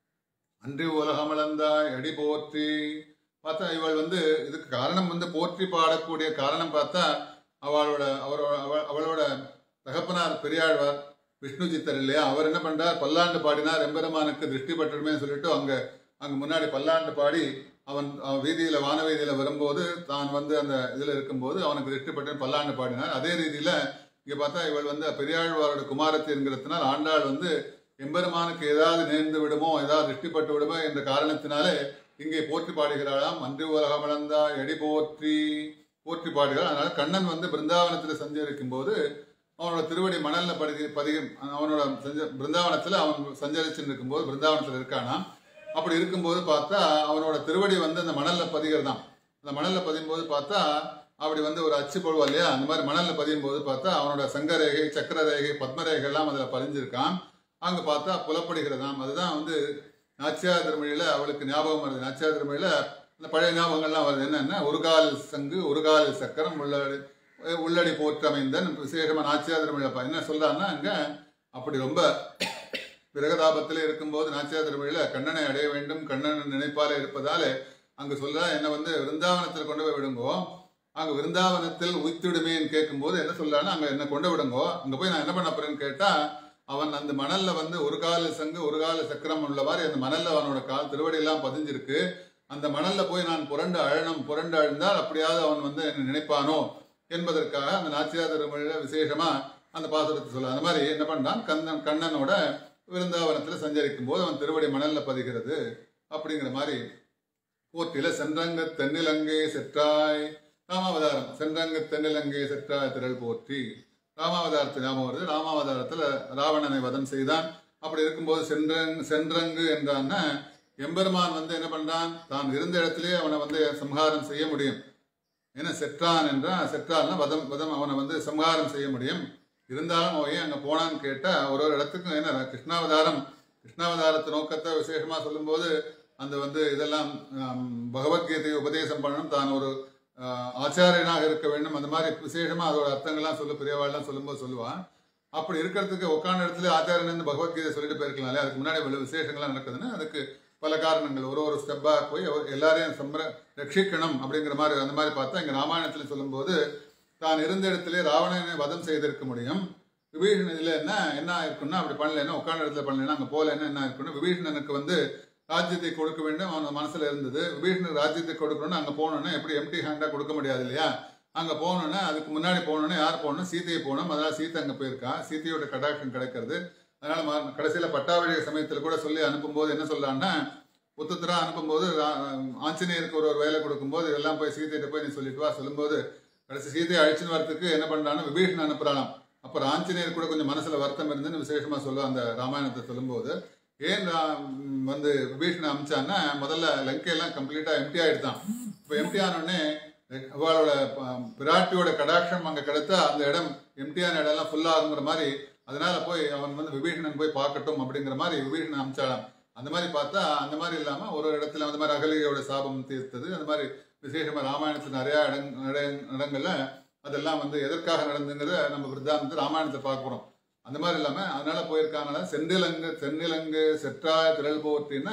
அன்று உலகமளந்தாய் அடி போற்றி. பார்த்தா இவள் வந்து இதுக்கு காரணம் வந்து போற்றி பாடக்கூடிய காரணம் பார்த்தா அவளோட அவரோட அவளோட தகப்பனார் பெரியாழ்வார் விஷ்ணு சித்தர் இல்லையா, அவர் என்ன பண்றார், பல்லாண்டு பாடினார், எம்பெருமானுக்கு திருஷ்டி பட்டுமே சொல்லிட்டு அங்க அங்க முன்னாடி பல்லாண்டு பாடி அவன் வீதியில வான வீதியில வரும்போது தான் வந்து அந்த இதுல இருக்கும்போது அவனுக்கு திருஷ்டி பட்டு பல்லாண்டு பாடினார். அதே ரீதியில இங்க பார்த்தா இவள் வந்து பெரியாழ்வாரோட குமாரத்தி என்கிறதுனால் ஆண்டாள் வந்து எம்பெருமானுக்கு ஏதாவது நேர்ந்து விடுமோ, ஏதாவது திருஷ்டிப்பட்டு விடுமோ என்ற காரணத்தினாலே இங்கே போற்றி பாடுகிறாளாம். அன்று உலகமளந்தா எடி போற்றி போற்றி பாடுகிறாள். அதனால கண்ணன் வந்து பிருந்தாவனத்துல சஞ்சரிக்கும் போது அவனோட திருவடி மணல்ல பதி பதி அவனோட பிருந்தாவனத்துல அவன் சஞ்சரிச்சுன்னு இருக்கும்போது பிருந்தாவனத்துல இருக்கானாம். அப்படி இருக்கும்போது பார்த்தா அவனோட திருவடி வந்து அந்த மணல்ல பதிகிறதாம். அந்த மணல்ல பதியும் போது பார்த்தா அப்படி வந்து ஒரு அச்சு போடுவா இல்லையா, அந்த மாதிரி மணல்ல பதியும் போது பார்த்தா அவனோட சங்கரேகை சக்கரரேகை பத்மரேகை எல்லாம் அதுல பதிஞ்சிருக்கான். அங்க பார்த்தா புலப்படுகிறதாம். அதுதான் வந்து நாச்சியார் திருமொழியில அவளுக்கு ஞாபகம் வருது. நாச்சியார் திருமொழியில அந்த பழைய ஞாபகங்கள்லாம் வருது. என்னன்னா ஒரு கால் சங்கு ஒரு கால் சக்கரம் உள்ளடி உள்ளடி போற்றமைந்தன் விசேஷமா நாச்சியார் திருமொழியில என்ன சொல்றான்னா, அங்க அப்படி ரொம்ப பிரகதாபத்திலே இருக்கும்போது நாச்சியார் திருமொழியில கண்ணனை அடைய வேண்டும், கண்ணன் நினைப்பாலே இருப்பதாலே அங்க சொல்றா என்ன வந்து விருந்தாவனத்தில் கொண்டு போய் விடுங்கோ, அங்க விருந்தாவனத்தில் உய்த்துடுமேன்னு கேட்கும்போது என்ன சொல்றான்னா, அங்க என்ன கொண்டு விடுங்கோ, அங்க போய் நான் என்ன பண்ண போறேன்னு கேட்டா அவன் அந்த மணல்ல வந்து ஒரு கால சங்கு ஒரு கால சக்கரம் உள்ள மாதிரி அந்த மணல்ல அவனோட கால் திருவடி எல்லாம் பதிஞ்சிருக்கு. அந்த மணல்ல போய் நான் புரண்டு அழணும், புரண்டு அழுந்தால் அப்படியாவது அவன் வந்து என்ன நினைப்பானோ என்பதற்காக அந்த நாச்சியார் திருமொழியில விசேஷமா அந்த பாசுரத்தை சொல்ல. அந்த மாதிரி என்ன பண்றான், கண்ணன் கண்ணனோட விருந்தாவனத்துல சஞ்சரிக்கும் போது அவன் திருவடி மணல்ல பதிகிறது அப்படிங்கிற மாதிரி போற்றில சென்றங்க தென்னிலங்கை செற்றாய். ராமாவதாரம் சென்றங்க தென்னிலங்கை செற்றாய் திரள் போற்றி. ராமாவதாரத்து ஞாபகம் வருது. ராமாவதாரத்துல ராவணனை வதம் செய்தான். அப்படி இருக்கும்போது சென்றங் சென்றங்கு என்றான்னா எம்பெருமான் வந்து என்ன பண்றான், தான் இருந்த இடத்திலேயே அவனை வந்து சம்ஹாரம் செய்ய முடியும். ஏன்னா செற்றான் என்றான், செற்றால்னா வதம் வதம் அவனை வந்து சம்ஹாரம் செய்ய முடியும். இருந்தாலும் அவன் ஏன் அங்க போனான்னு கேட்டா ஒரு ஒரு இடத்துக்கும் என்ன கிருஷ்ணாவதாரம் கிருஷ்ணாவதாரத்து நோக்கத்தை விசேஷமா சொல்லும்போது அந்த வந்து இதெல்லாம் பகவத்கீதையை உபதேசம் பண்ணணும், தான் ஒரு ஆச்சாரியனாக இருக்க வேண்டும், அந்த மாதிரி விசேஷமா அதோட அர்த்தங்கள்லாம் சொல்லு பெரியவாள்லாம் சொல்லும்போது சொல்லுவான். அப்படி இருக்கிறதுக்கு உட்காந்த இடத்துல ஆச்சாரியன் பகவத்கீதை சொல்லிட்டு போயிருக்கலாம்ல, அதுக்கு முன்னாடி இவ்வளவு விசேஷங்கள்லாம் நடக்குதுன்னா அதுக்கு பல காரணங்கள். ஒரு ஒரு ஸ்டெப்பா போய் எல்லாரையும் சம்பர ரட்சிக்கணும் அப்படிங்கிற மாதிரி அந்த மாதிரி பார்த்தா இங்க ராமாயணத்துல சொல்லும்போது தான் இருந்த இடத்திலே ராவணனை வதம் செய்திருக்க முடியும். விபீஷணன் இதுல என்ன என்ன இருக்குன்னா அப்படி பண்ணலன்னா உட்கார்ந்த இடத்துல பண்ணலன்னா அங்க போலன்னா என்ன இருக்குன்னா விபீஷணனுக்கு வந்து ராஜ்யத்தை கொடுக்க வேண்டும் அவன் மனசுல இருந்தது. விபீஷணனுக்கு ராஜ்யத்தை கொடுக்கணும்னு அங்க போனோன்னா எப்படி எம்டி ஹேண்டா கொடுக்க முடியாது இல்லையா? அங்க போனோன்னா அதுக்கு முன்னாடி போனோன்னா யார் போகணும்? சீதையை போகணும். அதனால சீத்தை அங்க போயிருக்கா. சீத்தையோட கடாட்சம் கிடைக்கிறது. அதனால கடைசியில பட்டாபிஷேக சமயத்துல கூட சொல்லி அனுப்பும்போது என்ன சொல்லலான்னா உத்தரா அனுப்பும்போது ஆஞ்சநேயருக்கு ஒரு ஒரு வேலை கொடுக்கும்போது இதெல்லாம் போய் சீதையிட்ட போய் நீ சொல்லிட்டு வா சொல்லும்போது கடைசி சீதையை அழிச்சுன்னு வரத்துக்கு என்ன பண்றான்னு விபீஷணன் அனுப்புறானாம். அப்ப ஆஞ்சநேயர் கூட கொஞ்சம் மனசுல வருத்தம் இருந்துன்னு விசேஷமா சொல்லுவோம் அந்த ராமாயணத்தை சொல்லும்போது. ஏன் வந்து விபீஷணன் அமிச்சான்னா முதல்ல லங்கையெல்லாம் கம்ப்ளீட்டா எம்டி ஆயிடுதான். இப்போ எம்டி ஆனோடனே அவளோட பிராட்டியோட கடாட்சம் அங்க கிடைத்தா அந்த இடம் எம்டியான இடம் எல்லாம் ஃபுல்லா ஆகுங்கிற மாதிரி அதனால போய் அவன் வந்து விபீஷணன் போய் பார்க்கட்டும் அப்படிங்கிற மாதிரி விபீஷணன் அமிச்சாலாம். அந்த மாதிரி பார்த்தா அந்த மாதிரி இல்லாம ஒரு இடத்துல அந்த மாதிரி அகலியோட சாபம் தீர்த்தது. அந்த மாதிரி விசேஷமா ராமாயணத்துல நிறைய இடங் இடங்கள்ல அதெல்லாம் வந்து எதற்காக நடந்துங்கிறத நம்ம விருத்தாந்தத்தை ராமாயணத்தை பார்க்கிறோம். அந்த மாதிரி இல்லாம அதனால போயிருக்காங்க. செந்திலங்கு தென்னிலங்கு செற்றாய் திரள் போற்றின்னா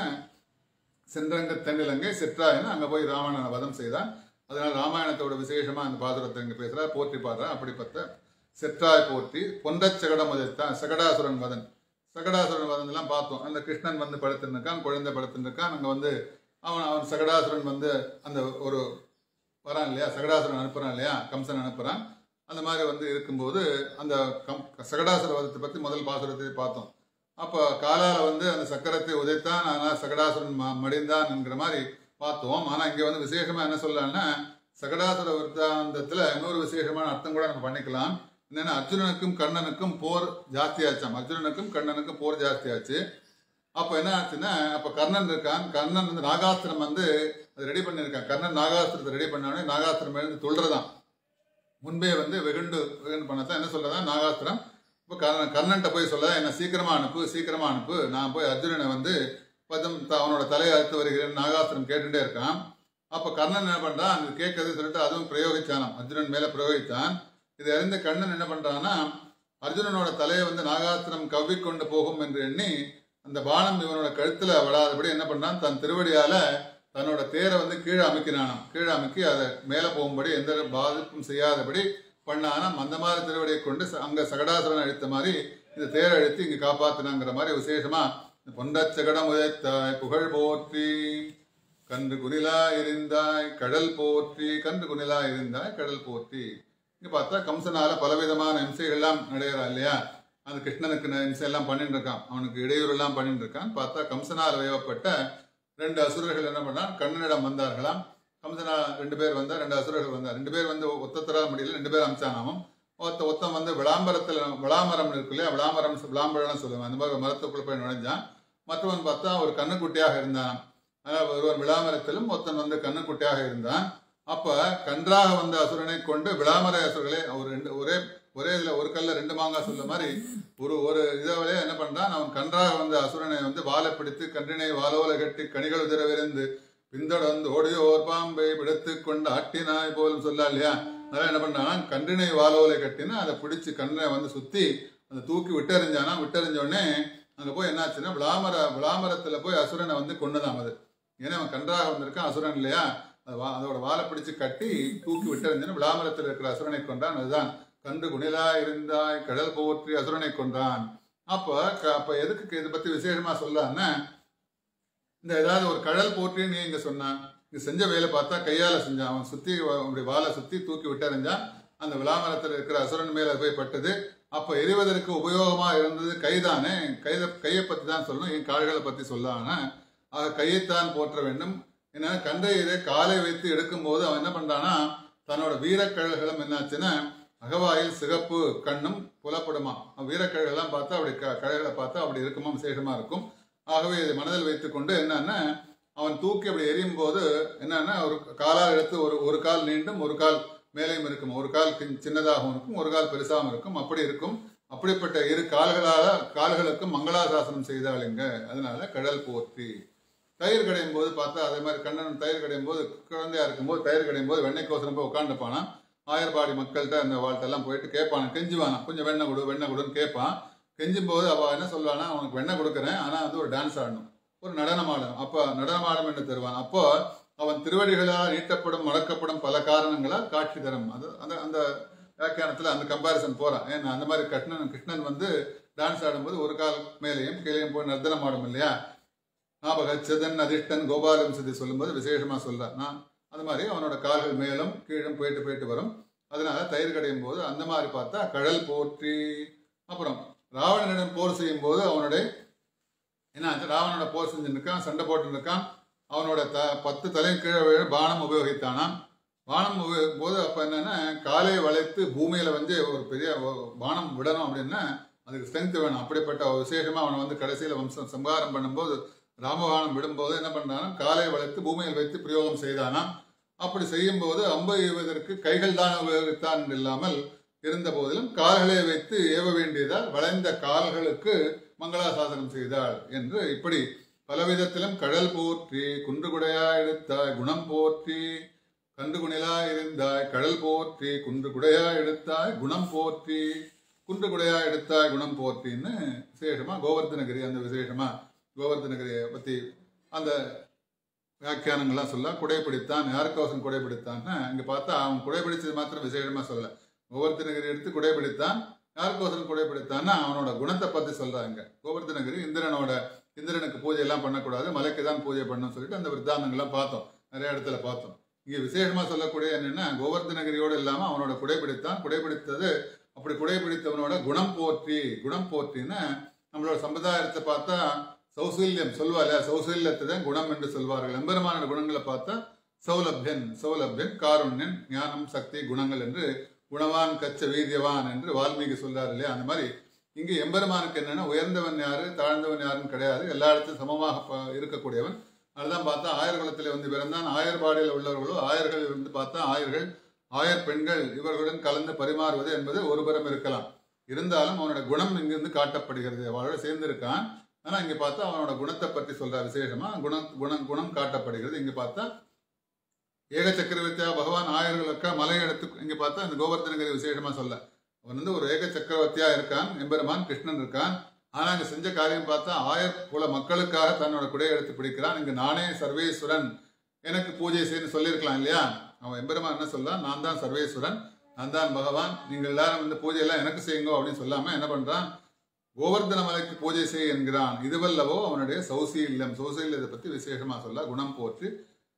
சென்றங்க தென்னிலங்கை செற்றாயின்னு அங்க போய் ராவணனை வதம் செய்தான். அதனால ராமாயணத்தோட விசேஷமா அந்த பாசுரத்தை இங்க பேசுறா போற்றி பாடுறா. அப்படிப்பட்ட செற்றாய் போற்றி பொன்றச் சகடம் உதைத்தான் சகடாசுரன் வதன். சகடாசுரன் வதன் எல்லாம் பார்த்தோம். அந்த கிருஷ்ணன் வந்து படுத்துன்னு இருக்கான், குழந்தை படுத்துன்னு இருக்கான். அங்க வந்து அவன் அவன் சகடாசுரன் வந்து அந்த ஒரு வரான் இல்லையா, சகடாசுரன் அனுப்புறான் இல்லையா, கம்சன் அனுப்புறான். அந்த மாதிரி வந்து இருக்கும்போது அந்த கம் சகடாசுர வதத்தை பத்தி முதல் பாசுரத்தை பார்த்தோம். அப்போ காலால வந்து அந்த சக்கரத்தை உதைத்தான், ஆனால் சகடாசுரன் ம மடிந்தான் என்கிற மாதிரி பார்த்தோம். ஆனா இங்க வந்து விசேஷமா என்ன சொல்லலாம்னா சகடாசுர விருத்தாந்தத்துல இன்னொரு விசேஷமான அர்த்தம் கூட நம்ம பண்ணிக்கலாம். என்னன்னா அர்ஜுனனுக்கும் கண்ணனுக்கும் போர் ஜாஸ்தியாச்சாம். அர்ஜுனனுக்கும் கண்ணனுக்கும் போர் ஜாஸ்தியாச்சு. அப்ப என்ன ஆச்சுன்னா அப்ப கர்ணன் இருக்கான். கர்ணன் வந்து நாகாஸ்திரம் வந்து அது ரெடி பண்ணியிருக்கான். கர்ணன் நாகாஸ்திரத்தை ரெடி பண்ணோடனே நாகாஸ்திரம் எழுந்து துள்றதான். முன்பே வந்து வெகுண்டு வெகுண்டு பண்ணதான் என்ன சொல்றதான் நாகாஸ்திரம். இப்போ கர்ணன் கர்ணன்ட்ட போய் சொல்லதான் என்ன சீக்கிரமா அனுப்பு சீக்கிரமா அனுப்பு, நான் போய் அர்ஜுனனை வந்து பதம் அவனோட தலையை அறுத்து வருகிறேன் நாகாஸ்திரம் கேட்டுட்டே இருக்கான். அப்ப கர்ணன் என்ன பண்றான், அது கேட்கறது சொல்லிட்டு அதுவும் பிரயோகிச்சானாம், அர்ஜுனன் மேல பிரயோகித்தான். இதை அறிந்த கண்ணன் என்ன பண்றான்னா அர்ஜுனனோட தலையை வந்து நாகாஸ்திரம் கவ்விக்கொண்டு போகும் என்று எண்ணி அந்த பானம் இவனோட கழுத்துல விடாதபடி என்ன பண்றான், தன் திருவடியால தன்னோட தேரை வந்து கீழே அமைக்கினானாம். கீழே அமைக்கி அதை மேலே போகும்படி எந்த பாதிப்பும் செய்யாதபடி பண்ணானாம். அந்த மாதிரி திருவடியை கொண்டு அங்க சகடாசுரன் அழித்த மாதிரி இந்த தேரை அழித்து இங்க காப்பாத்தினாங்கிற மாதிரி விசேஷமா பொன்றச் சகடம் உதைத்தாய் புகழ் போற்றி கன்று குனிலா இருந்தாய் கடல் போற்றி கன்று குனிலா இருந்தாய் கடல் போற்றி. இங்க பார்த்தா கம்சனால பலவிதமான இம்சைகள்லாம் நடைகிறா இல்லையா, அந்த கிருஷ்ணனுக்கு இம்சை எல்லாம் பண்ணிட்டு இருக்கான், அவனுக்கு இடையூறு எல்லாம் பண்ணிட்டு இருக்கான். பார்த்தா கம்சனால் வேவப்பட்ட ரெண்டு அசுரர்கள் என்ன பண்ணான், கண்ணனிடம் வந்தார்களாம். கம்சனா ரெண்டு பேர் வந்தா ரெண்டு அசுரர்கள் வந்தா ரெண்டு பேர் வந்து ஒத்தத்தரா முடியல, ரெண்டு பேர் அமிச்சானாவும். ஒருத்த ஒத்தம் வந்து விளாம்பரத்துல விளாமரம் இருக்கு இல்லையா, விளாமரம் விளாம்பரம் சொல்லுவேன், அந்த மாதிரி மரத்துக்குள்ள போய் நுழைஞ்சான். மற்றவன் பார்த்தா ஒரு கண்ணுக்குட்டியாக இருந்தான். அதாவது ஒருவன் விளாமரத்திலும் ஒருத்தன் வந்து கண்ணுக்குட்டியாக இருந்தான். அப்ப கன்றாக வந்த அசுரனை கொண்டு விளாமர அசுரர்களே ஒரு ரெண்டு ஒரே ஒரே இதுல ஒரு கல்ல ரெண்டு மாங்காய் சொல்ல மாதிரி ஒரு ஒரு இதாவே என்ன பண்றான், அவன் கன்றாக வந்த அசுரனை வந்து வாழை பிடித்து கன்றினை வாலோல கட்டி கனிகள் உதிரவிருந்து பிந்தொடர்ந்து ஓடியோர் பாம்பை பிடித்து கொண்டு ஆட்டினாய் போலும் சொல்லா இல்லையா. அதெல்லாம் என்ன பண்றான், கன்றினை வாலோலை கட்டினா அதை பிடிச்சு கண்ணனை வந்து சுத்தி அதை தூக்கி விட்டறிஞ்சானா. விட்டறிஞ்ச உடனே அங்க போய் என்னாச்சுன்னா விளாமர விளாமரத்துல போய் அசுரனை வந்து கொண்டுதான். அது ஏன்னா அவன் கன்றாக வந்திருக்கான் அசுரன் இல்லையா, அதோட வாழை பிடிச்சு கட்டி தூக்கி விட்டறிஞ்சான விளாமரத்தில் இருக்கிற அசுரனை கொண்டான். அதுதான் கன்று குணிலா இருந்தாய் கடல் போற்றி அசுரனை கொன்றான். அப்ப அப்ப எதுக்கு இதை பத்தி விசேஷமா சொல்லான்னா இந்த ஏதாவது ஒரு கடல் போற்றின்னு இங்க சொன்னான். இங்க செஞ்ச வேலை பார்த்தா கையால செஞ்சான். அவன் சுத்தி அப்படி வாழை சுத்தி தூக்கி விட்டறிஞ்சான். அந்த விளாமரத்தில் இருக்கிற அசுரன் மேல போய் பட்டது. அப்ப எரிவதற்கு உபயோகமா இருந்தது கைதானே, கைத கையை பத்தி தான் சொல்லணும், என் கால்களை பத்தி சொல்லானா. ஆக கையைத்தான் போற்ற வேண்டும். ஏன்னா கன்றை இதை காலை வைத்து எடுக்கும் போது அவன் என்ன பண்றானா தன்னோட வீரக்கழல்களும் என்னாச்சுன்னா அகவாயில் சிகப்பு கண்ணும் புலப்படுமா. வீரக்கழகெல்லாம் பார்த்தா அப்படி க கழகளை பார்த்தா அப்படி இருக்குமா விசேஷமா இருக்கும். ஆகவே இதை மனதில் வைத்துக்கொண்டு என்னன்னா அவன் தூக்கி அப்படி எரியும் போது என்னன்னா ஒரு காலால் எடுத்து ஒரு ஒரு கால் நீண்டும் ஒரு கால் மேலேயும் இருக்கும், ஒரு கால் சின்னதாகவும் இருக்கும், ஒரு கால் பெருசாகவும் இருக்கும், அப்படி இருக்கும். அப்படிப்பட்ட இரு கால்களால கால்களுக்கும் மங்களாசாசனம் செய்தாளுங்க. அதனால கடல் போற்றி. தயிர் கடையும் போது பார்த்தா அதே மாதிரி கண்ணன் தயிர் கடையும் போது குழந்தையா இருக்கும்போது தயிர் கடையும் போது வெண்ணெய் கோசரம் போய் உட்காந்துப்பானா. ஆயர்பாடி மக்கள்கிட்ட அந்த வாழ்த்தெல்லாம் போயிட்டு கேட்பானா, கெஞ்சுவானா, கொஞ்சம் வெண்ணெய் கொடு வெண்ணெய் கொடுன்னு கேட்பான். கெஞ்சும் போது அவள் என்ன சொல்லுவானா, அவனுக்கு வெண்ணெய் கொடுக்குறேன், ஆனால் வந்து ஒரு டான்ஸ் ஆடணும், ஒரு நடனம் ஆடணும். அப்போ நடனம் ஆடும் என்று தருவான். அப்போ அவன் திருவடிகளால் நீட்டப்படும் மறக்கப்படும் பல காரணங்களால் காட்சி தரும். அது அந்த அந்த வியாக்கியானத்தில் அந்த கம்பாரிசன் போகிறான். ஏன்னா அந்த மாதிரி கிருஷ்ணன் கிருஷ்ணன் வந்து டான்ஸ் ஆடும்போது ஒரு கால் மேலேயும் கீழேயும் போய் நர்த்தனம் ஆடும் இல்லையா. ஞாபகச்சதன் அதிர்ஷ்டன் கோபாலம் சிதி சொல்லும்போது விசேஷமாக சொல்கிறான். நான் அந்த மாதிரி அவனோட கால்கள் மேலும் கீழும் போயிட்டு போயிட்டு வரும். அதனால தயிர் கடையும் போது அந்த மாதிரி பார்த்தா கடல் போற்றி. அப்புறம் ராவணனிடம் போர் செய்யும் போது அவனுடைய என்ன ராவனோட போர் செஞ்சுட்டு இருக்கான், சண்டை போட்டு இருக்கான். அவனோட த பத்து தலை கீழே பானம் உபயோகித்தானாம். பானம் உபயோகிக்கும் போது அப்போ என்னன்னா காலையை வளைத்து பூமியில வந்து ஒரு பெரிய பானம் விடணும் அப்படின்னா அதுக்கு ஸ்ட்ரென்த் வேணும். அப்படிப்பட்ட விசேஷமா அவனை வந்து கடைசியில வம்சம் சம்ஹாரம் பண்ணும்போது ராமபானம் விடும்போது என்ன பண்ணானா காலையை வளைத்து பூமியில் வைத்து பிரயோகம் செய்தானாம். அப்படி செய்யும் போது அம்பு எய்வதற்கு கைகள் தான் உபயோகித்தான் இல்லாமல் இருந்த போதிலும் கால்களை வைத்து ஏவ வேண்டியதால் வளைந்த கால்களுக்கு மங்களாசாசனம் செய்தாள் என்று இப்படி பலவிதத்திலும் கடல் போற்றி குன்றுகுடையா எடுத்தாய் குணம் போற்றி கன்று குணிலா இருந்தாய் கடல் போற்றி குன்று குடையா எடுத்தாய் குணம் போற்றி குன்று குடையா எடுத்தாய் குணம் போற்றின்னு விசேஷமா கோவர்தனகிரி அந்த விசேஷமா கோவர்தனகிரியை பத்தி அந்த வியாக்கியானங்கள்லாம் சொல்ல குடைப்பிடித்தான். யாருக்கோசம் குடைப்பிடித்தான்னா இங்க பார்த்தா அவன் குடைப்பிடிச்சது மாத்திரம் விசேஷமா சொல்ல. கோவர்தனகிரி எடுத்து குடைப்பிடித்தான். யாருக்கோசம் குடைப்பிடித்தான்னா அவனோட குணத்தை பத்தி சொல்றாங்க. கோவர்தனகிரி இந்திரனோட இந்திரனுக்கு பூஜை எல்லாம் பண்ணக்கூடாது, மலைக்கு தான் பூஜை பண்ணணும்னு சொல்லிட்டு அந்த விருத்தாந்தங்கள்லாம் பார்த்தோம், நிறைய இடத்துல பார்த்தோம். இங்க விசேஷமா சொல்லக்கூடிய என்னன்னா கோவர்தனகிரியோடு இல்லாம அவனோட குடைப்பிடித்தான். குடைப்பிடித்தது அப்படி குடைப்பிடித்தவனோட குணம் போற்றி. குணம் போற்றின்னு நம்மளோட சம்பிரதாயத்தை பார்த்தா சௌசல்யம் சொல்வா இல்லையா, சௌசல்யத்தை தான் குணம் என்று சொல்வார்கள். எம்பெருமானோட குணங்களை பார்த்தா சௌலபியன் சௌலபியன் காருண்யன் ஞானம் சக்தி குணங்கள் என்று குணவான் கச்ச வீரியவான் என்று வால்மீகி சொல்றாரு இல்லையா. அந்த மாதிரி இங்கு எம்பெருமானுக்கு என்னன்னா உயர்ந்தவன் யாரு தாழ்ந்தவன் யாருன்னு கிடையாது, எல்லா இடத்துலையும் சமமாக இருக்கக்கூடியவன். அதுதான் பார்த்தா ஆயர் குலத்திலே வந்து பிறந்தான். ஆயர்பாடியில் உள்ளவர்களோ ஆயர்கள் வந்து பார்த்தா ஆயர்கள் ஆயர் பெண்கள் இவர்களுடன் கலந்து பரிமாறுவது என்பது ஒருபுறம் இருக்கலாம். இருந்தாலும் அவனோட குணம் இங்கிருந்து காட்டப்படுகிறது. அவளோட சேர்ந்திருக்கான். ஆனா இங்க பார்த்தா அவனோட குணத்தை பற்றி சொல்ற விசேஷமா குணம் குணம் குணம் காட்டப்படுகிறது. இங்க பார்த்தா ஏக சக்கரவர்த்தியா பகவான் ஆயர்களுக்கா மலை எடுத்து இங்க பார்த்தா இந்த கோவர்தனகிரி விசேஷமா சொல்ல அவன் வந்து ஒரு ஏக சக்கரவர்த்தியா இருக்கான். எம்பெருமான் கிருஷ்ணன் இருக்கான். ஆனா இங்க செஞ்ச காரியம் பார்த்தா ஆயர் குல மக்களுக்காக தன்னோட குடையை எடுத்து பிடிக்கிறான். இங்க நானே சர்வேஸ்வரன் எனக்கு பூஜை செய்யு சொல்லியிருக்கலாம் இல்லையா. அவன் எம்பெருமான் என்ன சொல்றான், நான் தான் சர்வேஸ்வரன், நான் தான் பகவான், நீங்கள் எல்லாரும் வந்து பூஜை எல்லாம் எனக்கு செய்யுங்க அப்படின்னு சொல்லாம என்ன பண்றான், கோவர்தன மலைக்கு பூஜை செய் என்கிறான். இதுவல்லவோ அவனுடைய சௌசீல்யம். சௌசீல்யத்தை பத்தி விசேஷமா சொல்ல குணம் போற்றி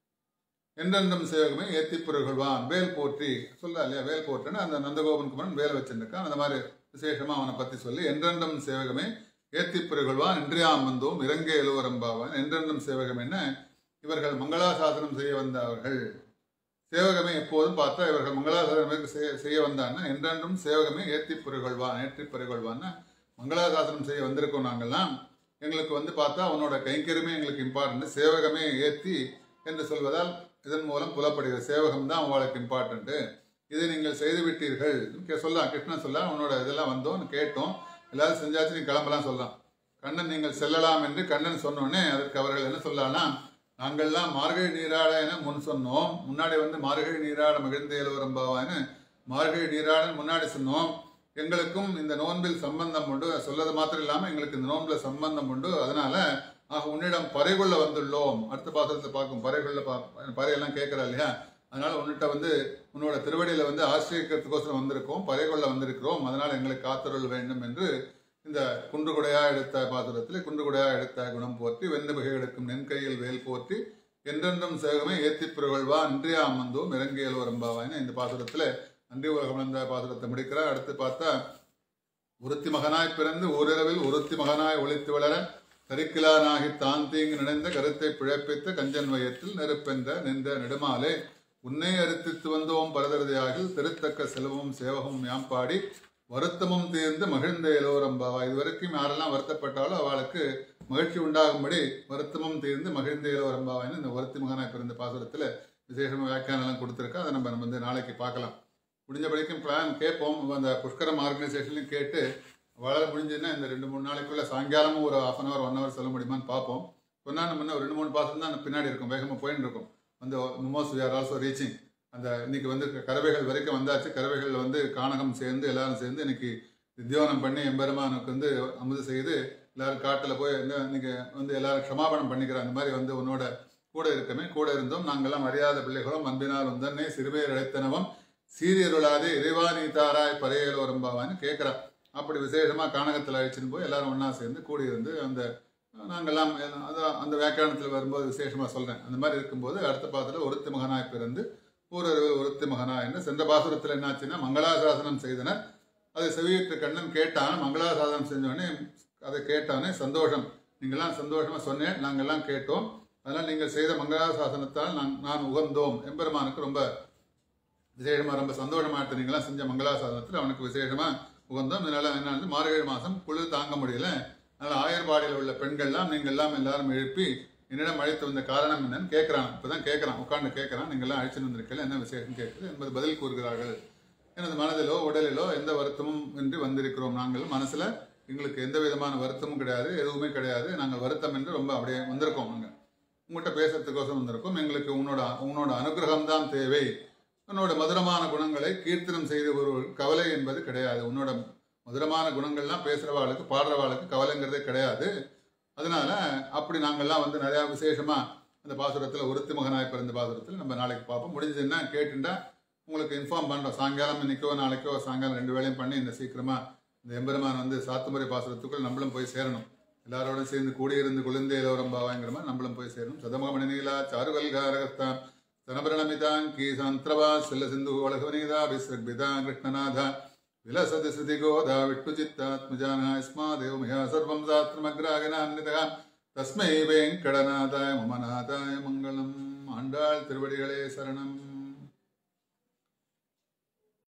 என்றென்றும் சேவகமே ஏத்தி புரகழ்வான் வேல் போற்றி சொல்ல இல்லையா. வேல் போற்றுன்னு அந்த நந்தகோபன் குமரன் வேலை வச்சிருக்கான். அந்த மாதிரி விசேஷமா அவனை பத்தி சொல்லி என்றென்றும் சேவகமே ஏத்தி புரகழ்வான் இன்றியாம் வந்தோம் இறங்கே எழுவரம்பாவான். என்றென்றும் சேவகம் என்ன, இவர்கள் மங்களாசாசனம் செய்ய வந்தவர்கள். சேவகமே எப்போதும் பார்த்தா இவர்கள் மங்களாசாசனம் செய்ய வந்தான்னா என்றென்றும் சேவகமே ஏத்தி புரகழ்வான் ஏற்றி புரகழ்வான்னு மங்களாசாசனம் செய்ய வந்திருக்கோம். நாங்கள்லாம் எங்களுக்கு வந்து பார்த்தா அவனோட கைங்கரியமே எங்களுக்கு இம்பார்ட்டன்ட். சேவகமே ஏத்தி என்று சொல்வதால் இதன் மூலம் புலப்படுகிறது சேவகம் தான் அவளுக்கு இம்பார்ட்டன்ட். இதை நீங்கள் செய்து விட்டீர்கள் சொல்லலாம். கிருஷ்ணன் சொல்ல அவனோட இதெல்லாம் வந்தோம் கேட்டோம், எல்லாரும் செஞ்சாச்சு நீ கிளம்பலாம் சொல்லலாம். கண்ணன் நீங்கள் செல்லலாம் என்று கண்ணன் சொன்னோடனே அதற்கு அவர்கள் என்ன சொல்லலாம், நாங்கள்லாம் மார்கழி நீராட என முன் சொன்னோம். முன்னாடி வந்து மார்கழி நீராட மகிழ்ந்தேலவரம்பாவான்னு மார்கழி நீராடன்னு முன்னாடி சொன்னோம். எங்களுக்கும் இந்த நோன்பில் சம்பந்தம் உண்டு சொல்லது மாத்திரம் இல்லாம எங்களுக்கு இந்த நோன்பில் சம்பந்தம் உண்டு. அதனால ஆக உன்னிடம் பறைகொள்ள வந்துள்ளோம். அடுத்த பாத்திரத்தை பார்க்கும் பறைகொள்ள பறையெல்லாம் கேட்கிறா இல்லையா. அதனால உன்னிட்ட வந்து உன்னோட திருவடியில வந்து ஆசிரியக்கிறதுக்கோசரம் வந்திருக்கோம், பறைகொள்ள வந்திருக்கிறோம். அதனால எங்களுக்கு காத்தருள் வேண்டும் என்று இந்த குன்றுகுடையா எடுத்த பாத்திரத்தில் குன்றுகுடையா எடுத்த குணம் போற்றி வெந்து மிகை எடுக்கும் நென்கையில் வேல் போற்றி என்றென்றும் சேகமே ஏத்தி புரகழ்வா இன்றியா அம்மந்தோம் இறங்கியல் வரம்பாவான்னு இந்த பாத்திரத்துல அன்றி உலகம் வந்த பாத்திரத்தை முடிக்கிறார். அடுத்து பார்த்தா ஒருத்தி மகனாய் பிறந்து ஓரிரவில் ஒருத்தி மகனாய் ஒளித்து வளர கரிக்கிலானாகி தான் தீங்கு நினைந்த கருத்தை பிழைப்பித்த கஞ்சன் வயத்தில் நெருப்பென்ற நின்ற நெடுமாலே உன்னை அறுத்தித்து வந்தோம் பரதரதியாகில் திருத்தக்க செல்வமும் சேவகமும் யாம்பாடி வருத்தமும் தீர்ந்து மகிழ்ந்த இளோரம்பாவா. இதுவரைக்கும் யாரெல்லாம் வருத்தப்பட்டாலும் அவளுக்கு மகிழ்ச்சி உண்டாகும்படி வருத்தமும் தீர்ந்து மகிழ்ந்த இளோரம்பாவான்னு இந்த ஒருத்தி மகனாய் பிறந்த பாசுரத்துல விசேஷமா வியாக்கியானம் கொடுத்துருக்கா. அதை நம்ம நம்ம வந்து நாளைக்கு பார்க்கலாம். முடிஞ்சபடிக்கும் பிளான் கேட்போம். அந்த புஷ்கரம் ஆர்கனைசேஷன்லையும் கேட்டு வளர முடிஞ்சதுன்னா இந்த ரெண்டு மூணு நாளைக்குள்ள சாயங்காலமும் ஒரு half an hour one hour சொல்ல முடியுமான்னு பார்ப்போம். சொன்னா நம்ம ஒரு ரெண்டு மூணு பாசம் தான் பின்னாடி இருக்கும், வேகமாக போயின்னு இருக்கும். வந்து most we are also reaching அந்த இன்னைக்கு வந்து கறவைகள் வரைக்கும் வந்தாச்சு. கறவைகளில் வந்து கானகம் சேர்ந்து எல்லாரும் சேர்ந்து இன்னைக்கு வித்தியோனம் பண்ணி எம்பெருமானுக்கு வந்து அமுது செய்து எல்லாரும் காட்டில் போய் இன்னைக்கு வந்து எல்லாரும் க்ஷமாபணம் பண்ணிக்கிறோம். அந்த மாதிரி வந்து உன்னோட கூட இருக்கமே கூட இருந்தோம் நாங்கள்லாம் அறியாத பிள்ளைகளும் அன்பினால் வந்தன்னே சிறுபேர் அழைத்தனவும் சீரியருளாதே இறைவா நீ தாராய் பரையலோ ரம்பாவான்னு கேட்குறா. அப்படி விசேஷமாக கானகத்தில் அழிச்சுன்னு போய் எல்லாரும் ஒன்றா சேர்ந்து கூடியிருந்து அந்த நாங்கள்லாம் அதான் அந்த வியாக்கியானத்தில் வரும்போது விசேஷமாக சொல்கிறேன். அந்த மாதிரி இருக்கும்போது அடுத்த பாசத்தில் ஒருத்தி மகனாய் பிறந்து ஊரறிவு ஒருத்தி மகனாய் என்ன சென்ற பாசுரத்தில் என்னாச்சுன்னா மங்களாசாசனம் செய்தனர். அதை செவியிட்டு கண்ணன் கேட்டான். மங்களாசாசனம் செஞ்சோடனே அதை கேட்டானே சந்தோஷம், நீங்கள்லாம் சந்தோஷமாக சொன்னேன், நாங்கள்லாம் கேட்டோம், அதனால் நீங்கள் செய்த மங்களாசாசனத்தால் நான் நான் உகந்தோம். எம்பெருமானுக்கு ரொம்ப விசேஷமாக ரொம்ப சந்தோஷமாகிட்டு நீங்களாம் செஞ்ச மங்களாசாசனத்தில் அவனுக்கு விசேஷமாக உகந்தோம். இதனால் என்ன மார்கழி மாதம் குளிர் தாங்க முடியல, அதனால் ஆயர்பாடியில் உள்ள பெண்கள்லாம் நீங்கள்லாம் எல்லாரும் எழுப்பி என்னிடம் அழைத்து வந்த காரணம் என்னன்னு கேட்குறான். இப்போ தான் கேட்குறான், உட்காந்து கேட்குறான், நீங்கள்லாம் அழைச்சிட்டு வந்திருக்கல என்ன விசேஷம் கேட்குது என்பது பதில் கூறுகிறார்கள். எனது மனதிலோ உடலிலோ எந்த வருத்தமும் இன்றி வந்திருக்கிறோம். நாங்கள் மனசில் எங்களுக்கு எந்த விதமான வருத்தமும் கிடையாது, எதுவுமே கிடையாது. நாங்கள் வருத்தம் என்று ரொம்ப அப்படியே வந்திருக்கோம். நாங்கள் உங்கள்கிட்ட பேசுறதுக்கோசம் வந்திருக்கோம். எங்களுக்கு உன்னோட உன்னோட அனுகிரகம் தான் தேவை. உன்னோட மதுரமான குணங்களை கீர்த்தனம் செய்த ஒரு கவலை என்பது கிடையாது. உன்னோட மதுரமான குணங்கள்லாம் பேசுகிறவாளுக்கு பாடுறவாளுக்கு கவலைங்கிறதே கிடையாது. அதனால அப்படி நாங்கள்லாம் வந்து நிறையா விசேஷமாக அந்த பாசுரத்தில் ஒருத்தி மகனாய் பிறந்த பாசுரத்தில் நம்ம நாளைக்கு பார்ப்போம். முடிஞ்சதுன்னா கேட்டுட்டா உங்களுக்கு இன்ஃபார்ம் பண்ணுறோம். சாயங்காலம் இன்னைக்கோ நாளைக்கோ சாயங்காலம் ரெண்டு வேளையும் பண்ணி இந்த சீக்கிரமாக இந்த எம்பெருமான் வந்து சாத்துமுறை பாசுரத்துக்குள் நம்மளும் போய் சேரணும். எல்லாரோட சேர்ந்து கூடியிருந்து குளிர்ந்தே லோரம்பாவாங்கிற மாதிரி நம்மளும் போய் சேரணும். சதமகமணி நீலா சாருவல்காரகத்தான் சனபரணமிதாங்கி சாந்திரவா செல்ல சிந்து வளகவனீதா விஸ்வக்பிதா கிருஷ்ணநாதா விலசதி சுதி கோதா விட்டு சித்தாத்மஜானா இஸ்மா தேவமயா சர்வம் சாத்திரமக்ராகனான்னிதா தஸ்மை வேங்கடநாதாய மமநாதாய மங்களம். ஆண்டாள் திருவடிகளே சரணம்.